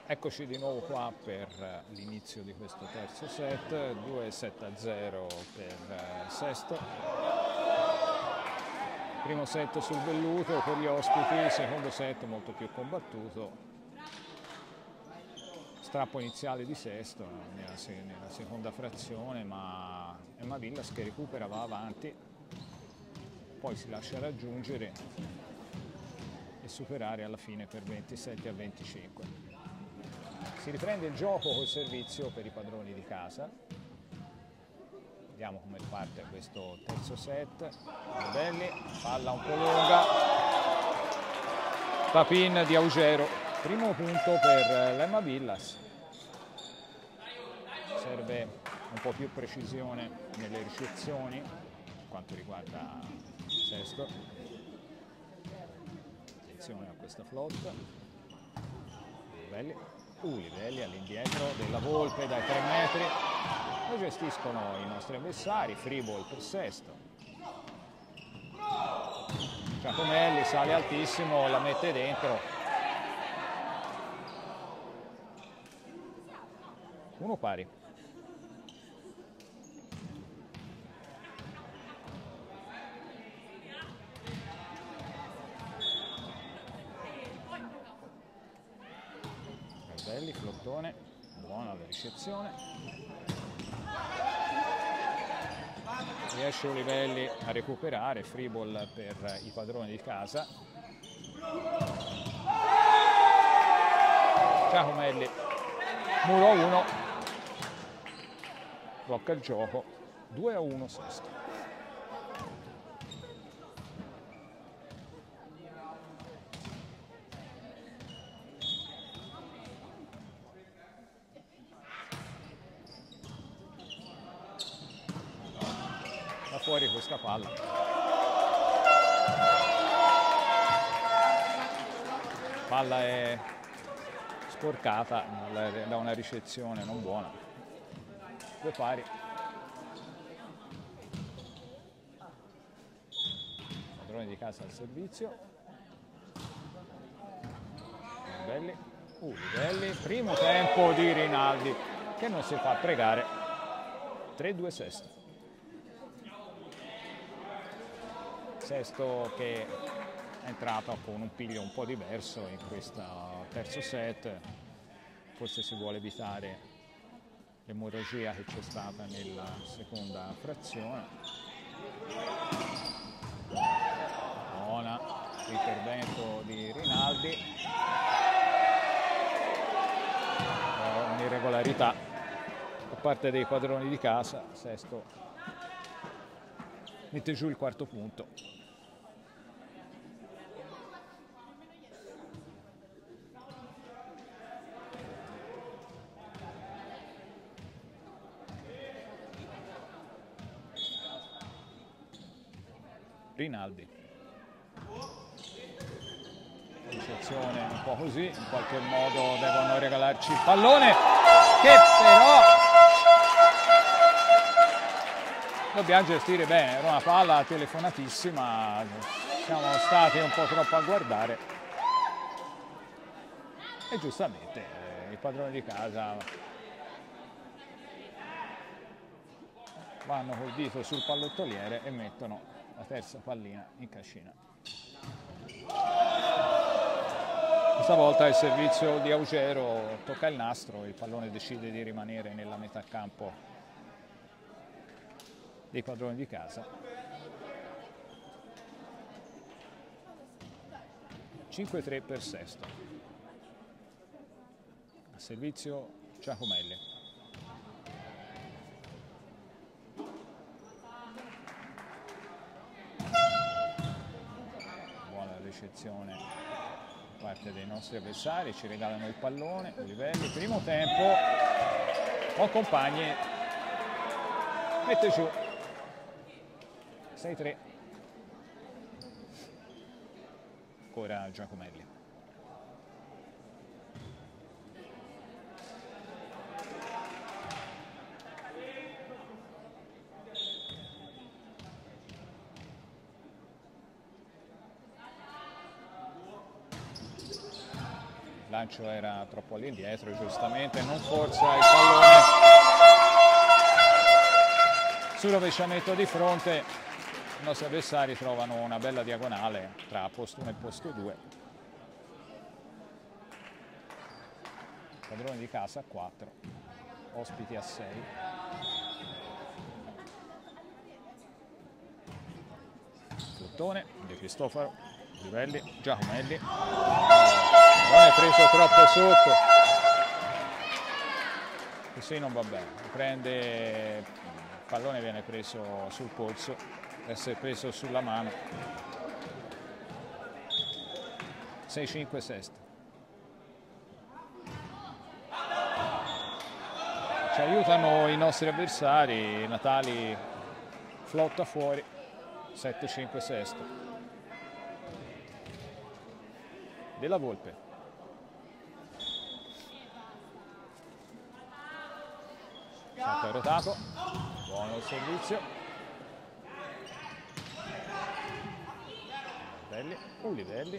Eccoci di nuovo qua per l'inizio di questo terzo set, due sette a zero per Sesto. Primo set sul velluto per gli ospiti, secondo set molto più combattuto. Strappo iniziale di Sesto nella, nella seconda frazione, ma Emma Villas che recupera, va avanti, poi si lascia raggiungere e superare alla fine per ventisette a venticinque. Si riprende il gioco col servizio per i padroni di casa. Vediamo come parte questo terzo set. Belli, palla un po' lunga. Papin di Augero. Primo punto per l'Emma Villas. Serve un po' più precisione nelle ricezioni per quanto riguarda Sesto. Attenzione a questa flotta. Belli. Uh, livelli all'indietro della Volpe dai tre metri. Lo gestiscono i nostri avversari. Free ball per Sesto. Giacomelli sale altissimo, la mette dentro. Uno pari. Belli, flottone, buona la ricezione. Riesce Olivelli a recuperare, free ball per i padroni di casa. Giacomelli, muro uno, blocca il gioco, due a uno Sesto. Fuori questa palla. Palla è sporcata da una ricezione non buona. Due pari. Padroni di casa al servizio. Livelli. Uh, Livelli. Primo tempo di Rinaldi che non si fa pregare. tre due Sesto. Sesto che è entrato con un piglio un po' diverso in questo terzo set, forse si vuole evitare l'emorragia che c'è stata nella seconda frazione. Buona l'intervento di Rinaldi, un'irregolarità da parte dei padroni di casa. Sesto mette giù il quarto punto. Rinaldi, ricezione un po' così, in qualche modo devono regalarci il pallone che però dobbiamo gestire bene. Era una palla telefonatissima, siamo stati un po' troppo a guardare e giustamente eh, i padroni di casa vanno col dito sul pallottoliere e mettono la terza pallina in cascina. Questa volta il servizio di Augero tocca il nastro, il pallone decide di rimanere nella metà campo dei padroni di casa. cinque tre per Sesto. A servizio Giacomelli. Ricezione da parte dei nostri avversari, ci regalano il pallone. Livelli, primo tempo, con compagni, mette giù sei tre. Ancora Giacomelli. lancio era troppo all'indietro, giustamente non forza il pallone sul rovesciamento di fronte. I nostri avversari trovano una bella diagonale tra posto uno e posto due. Padroni di casa a quattro, ospiti a sei. Flottone, De Cristofaro, Livelli, Giacomelli. Non è preso troppo sotto. Così non va bene. Prende, il pallone viene preso sul polso, essere preso sulla mano. sei cinque sesto. Ci aiutano i nostri avversari, Natali flotta fuori, sette cinque sesto. Della Volpe. Salto rotato, buono il servizio. Belli, Ulivelli.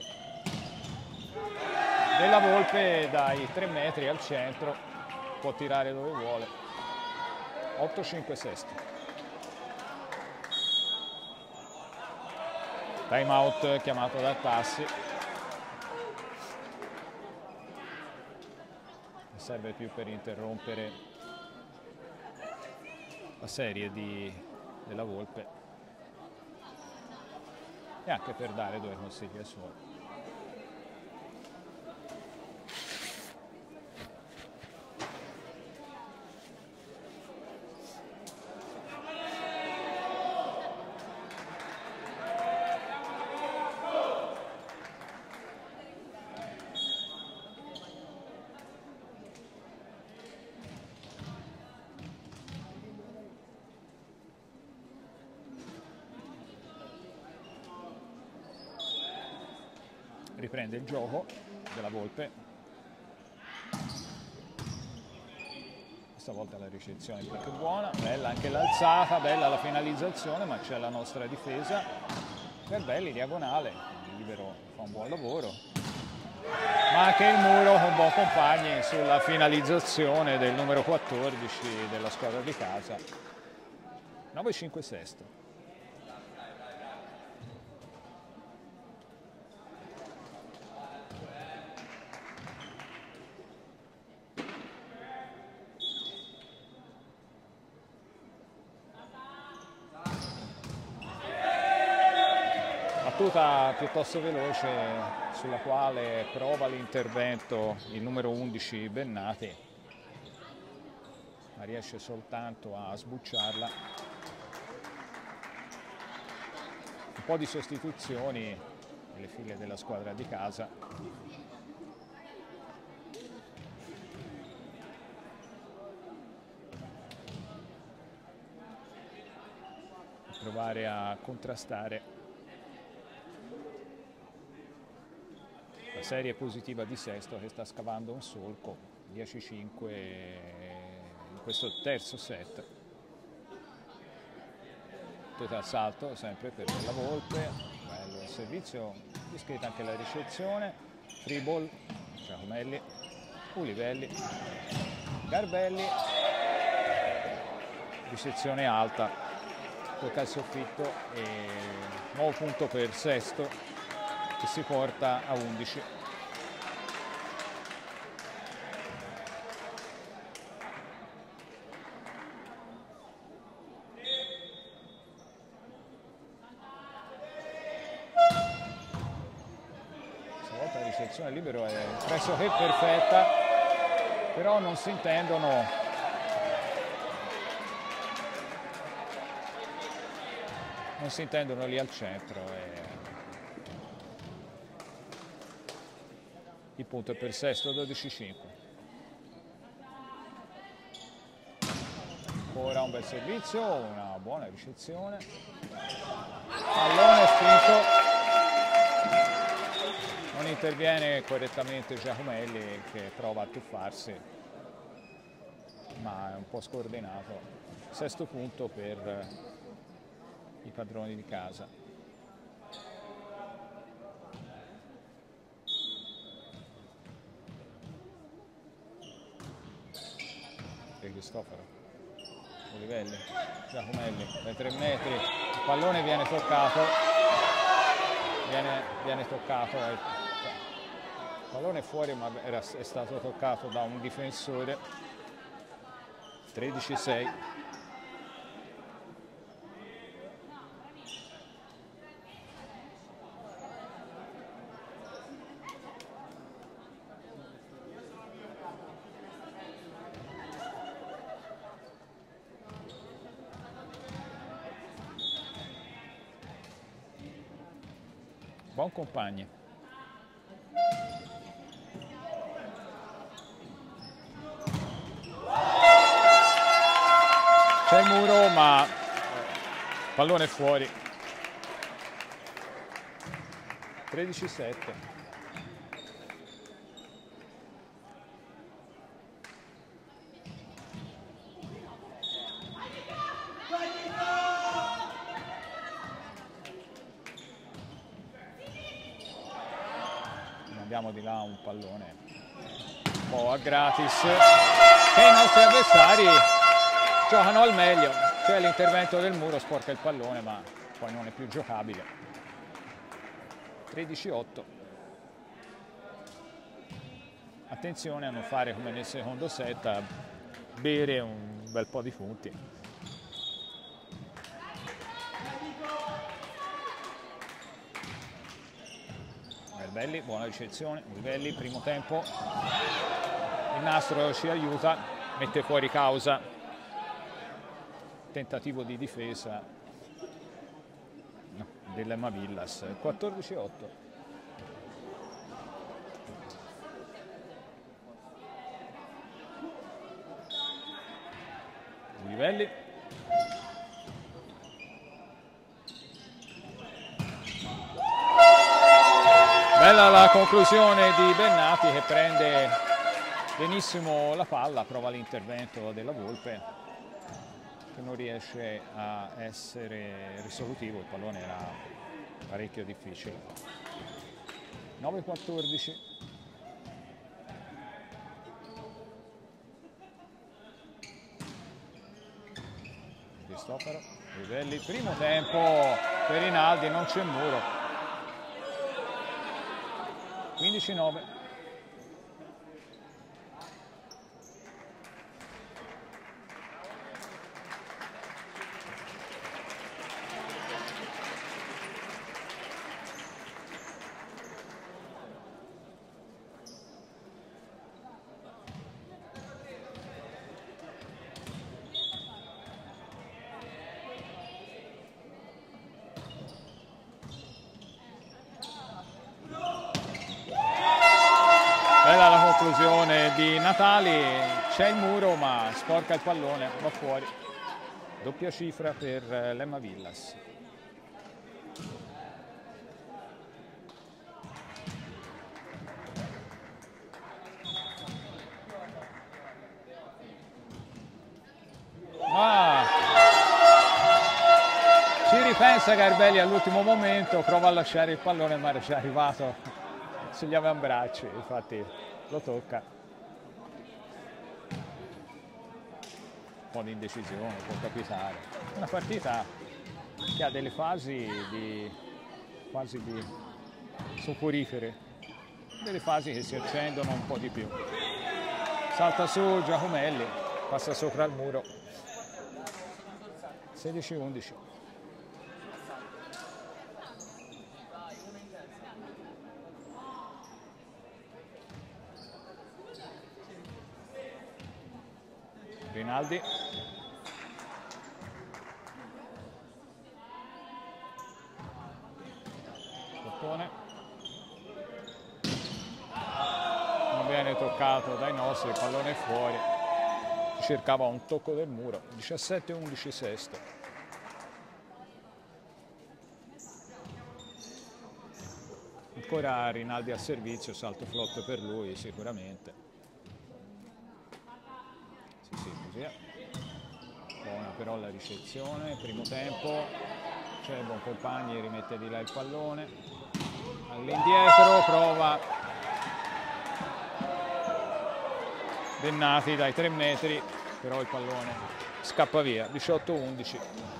Della Volpe dai tre metri al centro, può tirare dove vuole. otto cinque sesto. Time out chiamato dal Tassi. Serve più per interrompere la serie di, della Volpe e anche per dare due consigli ai suoi. Riprende il gioco della Volpe. Questa volta la ricezione è più che buona, bella anche l'alzata, bella la finalizzazione, ma c'è la nostra difesa. Garbelli diagonale, il libero fa un buon lavoro. Ma anche il muro con buon compagni sulla finalizzazione del numero quattordici della squadra di casa. nove cinque sesto. Battuta piuttosto veloce sulla quale prova l'intervento il numero undici Bennati, ma riesce soltanto a sbucciarla. Un po' di sostituzioni nelle file della squadra di casa. Provare a contrastare la serie positiva di Sesto, che sta scavando un solco. Dieci cinque in questo terzo set. Total salto sempre per la Volpe, bello il servizio, discreta anche la ricezione. Free ball, Giacomelli, Ulivelli, Garbelli, ricezione alta, tocca il soffitto e nuovo punto per Sesto, che si porta a undici. Stavolta la ricezione libero è pressoché perfetta, però non si intendono non si intendono lì al centro. E il punto è per Sesto, dodici cinque. Ancora un bel servizio, una buona ricezione. Pallone spinto. Non interviene correttamente Giacomelli, che prova a tuffarsi, ma è un po' scordinato. Sesto punto per i padroni di casa. De Cristofaro, Olivelli, Giacomelli dai tre metri, il pallone viene toccato, viene, viene toccato, il pallone fuori ma era, è stato toccato da un difensore. tredici sei. Buon compagni. C'è il muro ma pallone fuori. tredici sette. Abbiamo di là un pallone un po' a gratis che i nostri avversari giocano al meglio, cioè l'intervento del muro sporca il pallone ma poi non è più giocabile. tredici otto. Attenzione a non fare come nel secondo set, a bere un bel po' di punti. Belli, buona ricezione, Olivelli, primo tempo, il nastro ci aiuta, mette fuori causa, tentativo di difesa no, dell'Emma Villas, quattordici otto. Olivelli. Bella la conclusione di Bennati che prende benissimo la palla, prova l'intervento della Volpe che non riesce a essere risolutivo, il pallone era parecchio difficile. nove quattordici. Cristofaro, Olivelli, primo tempo per Rinaldi, non c'è muro. quindici nove. Bella la conclusione di Natali, c'è il muro ma sporca il pallone, va fuori. Doppia cifra per l'Emma Villas. Ah, ci ripensa Garbelli all'ultimo momento, prova a lasciare il pallone ma è già arrivato sugli avambracci, infatti lo tocca. Un po' di indecisione, può capitare. Una partita che ha delle fasi di fasi di soporifere, delle fasi che si accendono un po' di più. Salta su Giacomelli, passa sopra il muro. sedici undici. Rinaldi. Bottone. Non viene toccato dai nostri, il pallone è fuori. Cercava un tocco del muro. diciassette undici sesto. Ancora Rinaldi al servizio, salto flop per lui sicuramente. Buona però la ricezione, primo tempo, c'è Boncompagni, rimette di là il pallone, all'indietro prova Bennati dai tre metri, però il pallone scappa via. diciotto undici.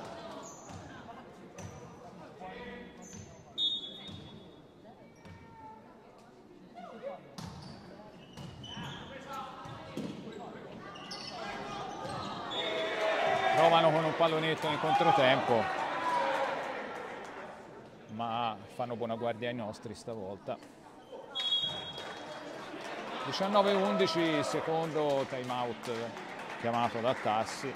Provano con un pallonetto in controtempo, ma fanno buona guardia ai nostri stavolta. diciannove undici, secondo time out chiamato da Tassi.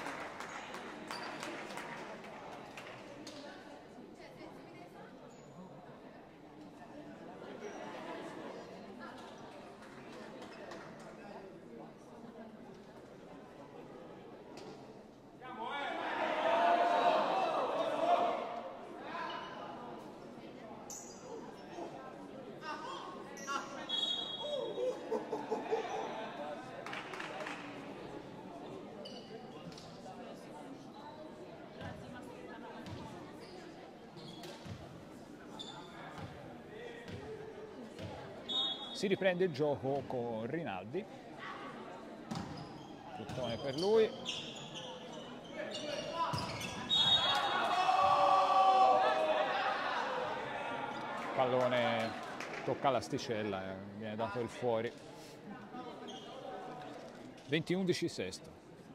Si riprende il gioco con Rinaldi, puttone per lui, pallone tocca l'asticella e viene dato il fuori. venti undici sesto,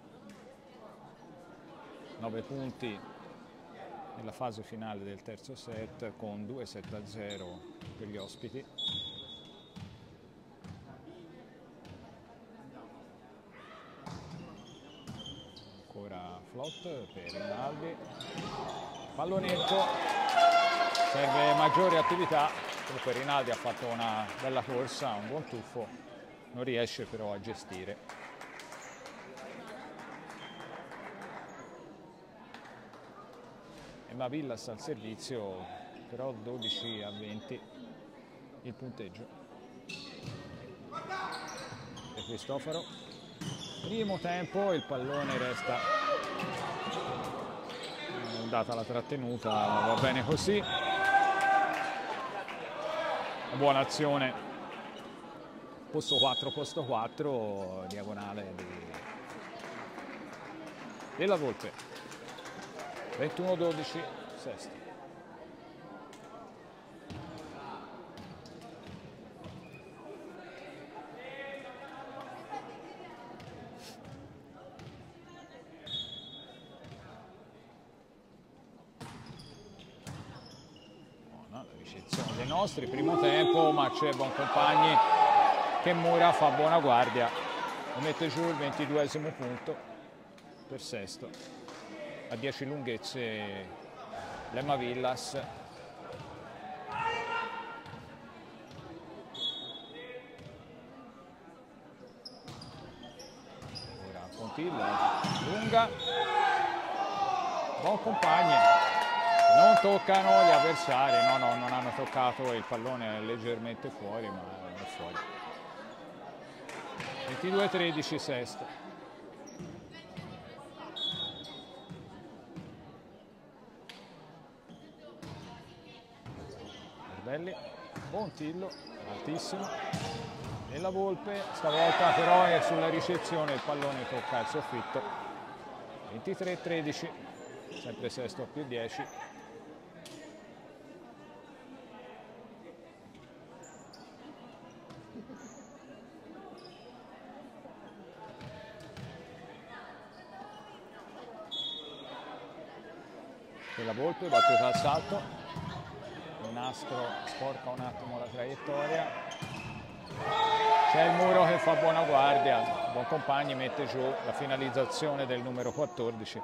nove punti nella fase finale del terzo set con due sette a zero per gli ospiti. Flot per Rinaldi, pallonetto, serve maggiore attività. Comunque Rinaldi ha fatto una bella corsa, un buon tuffo, non riesce però a gestire. Emma Villas al servizio, però dodici a venti il punteggio. De Cristofaro, primo tempo, il pallone resta data la trattenuta, va bene così. Buona azione, posto quattro, posto quattro, diagonale di... della Volpe. ventuno dodici, sesto. Dei nostri, primo tempo, ma c'è Boncompagni che Mura fa buona guardia e mette giù il ventiduesimo punto per sesto. A dieci lunghezze l'Emma Villas. Ora Pontillo, lunga, Boncompagni. Non toccano gli avversari, no, no, non hanno toccato, il pallone è leggermente fuori, ma è fuori. ventidue tredici, sesto. Verdelli, Pontillo, altissimo. E la Volpe, stavolta però è sulla ricezione, il pallone tocca il soffitto. ventitré tredici, sempre sesto più dieci. La Volpe battuta al salto, il nastro sporca un attimo la traiettoria, c'è il Muro che fa buona guardia, Boncompagni mette giù la finalizzazione del numero quattordici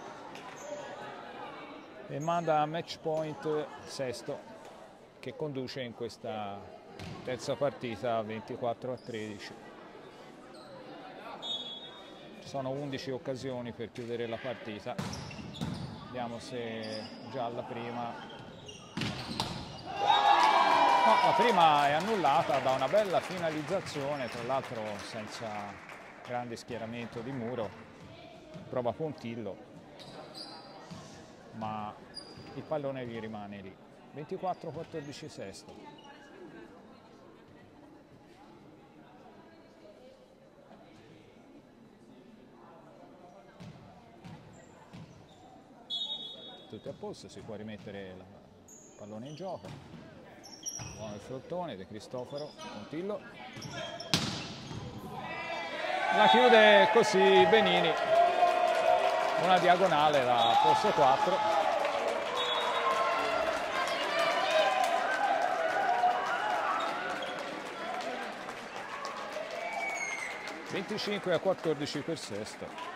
e manda a match point sesto, che conduce in questa terza partita ventiquattro a tredici. Ci sono undici occasioni per chiudere la partita. Vediamo se già la prima... No, la prima è annullata da una bella finalizzazione, tra l'altro senza grande schieramento di Muro. Prova Pontillo, ma il pallone gli rimane lì. ventiquattro quattordici sesto. tutti a posto, si può rimettere il pallone in gioco. Buono il frontone De Cristofaro, Contillo. La chiude così Benini, una diagonale da posto quattro. venticinque a quattordici per Sesto.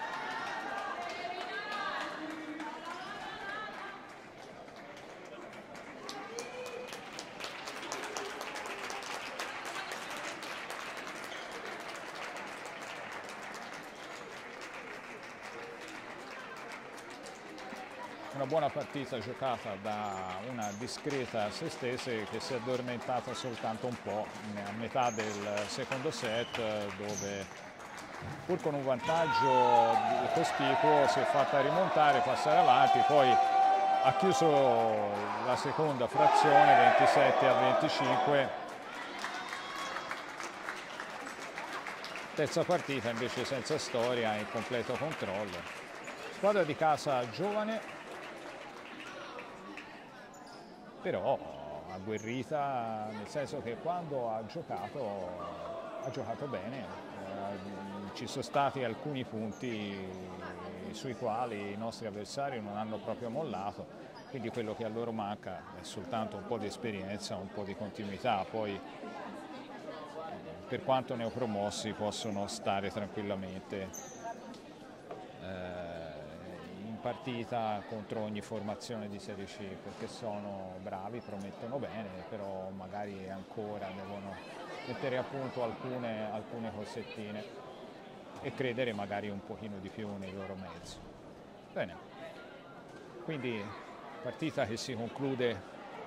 Una buona partita giocata da una discreta Sestese che si è addormentata soltanto un po' a metà del secondo set, dove pur con un vantaggio cospicuo si è fatta rimontare, passare avanti, poi ha chiuso la seconda frazione ventisette a venticinque. Terza partita invece senza storia, in completo controllo. Squadra di casa giovane, però agguerrita, nel senso che quando ha giocato ha giocato bene. Eh, ci sono stati alcuni punti sui quali i nostri avversari non hanno proprio mollato, quindi quello che a loro manca è soltanto un po' di esperienza, un po' di continuità. Poi per quanto neopromossi possono stare tranquillamente eh, partita contro ogni formazione di Serie C, perché sono bravi, promettono bene, però magari ancora devono mettere a punto alcune, alcune cosettine e credere magari un pochino di più nei loro mezzi. Bene, quindi partita che si conclude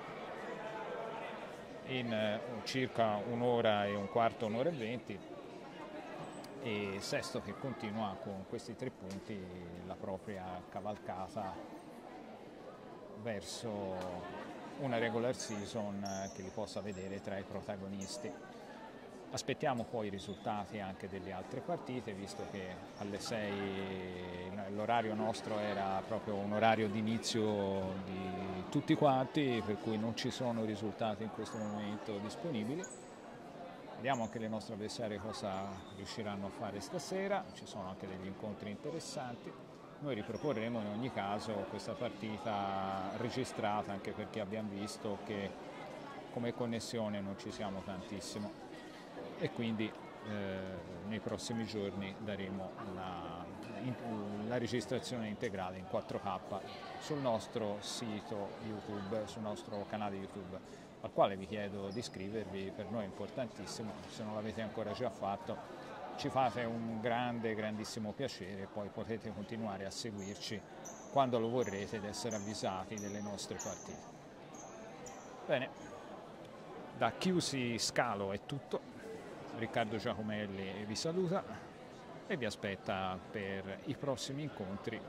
in circa un'ora e un quarto, un'ora e venti, e Sesto che continua con questi tre punti la propria cavalcata verso una regular season che li possa vedere tra i protagonisti. Aspettiamo poi i risultati anche delle altre partite, visto che alle sei l'orario nostro era proprio un orario di inizio di tutti quanti, per cui non ci sono risultati in questo momento disponibili. Vediamo anche le nostre avversarie cosa riusciranno a fare stasera, ci sono anche degli incontri interessanti. Noi riproporremo in ogni caso questa partita registrata, anche perché abbiamo visto che come connessione non ci siamo tantissimo e quindi eh, nei prossimi giorni daremo la, in, la registrazione integrale in quattro K sul nostro sito YouTube, sul nostro canale YouTube, al quale vi chiedo di iscrivervi, per noi è importantissimo, se non l'avete ancora già fatto ci fate un grande, grandissimo piacere, poi potete continuare a seguirci quando lo vorrete ed essere avvisati delle nostre partite. Bene, da Chiusi Scalo è tutto, Riccardo Giacomelli vi saluta e vi aspetta per i prossimi incontri,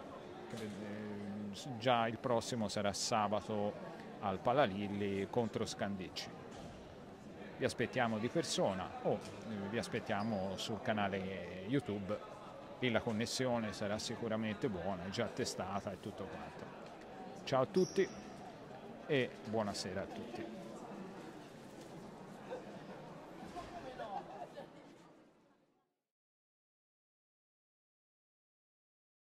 già il prossimo sarà sabato al Palalilli contro Scandicci. Vi aspettiamo di persona o vi aspettiamo sul canale YouTube, lì la connessione sarà sicuramente buona, è già testata e tutto quanto. Ciao a tutti e buonasera a tutti.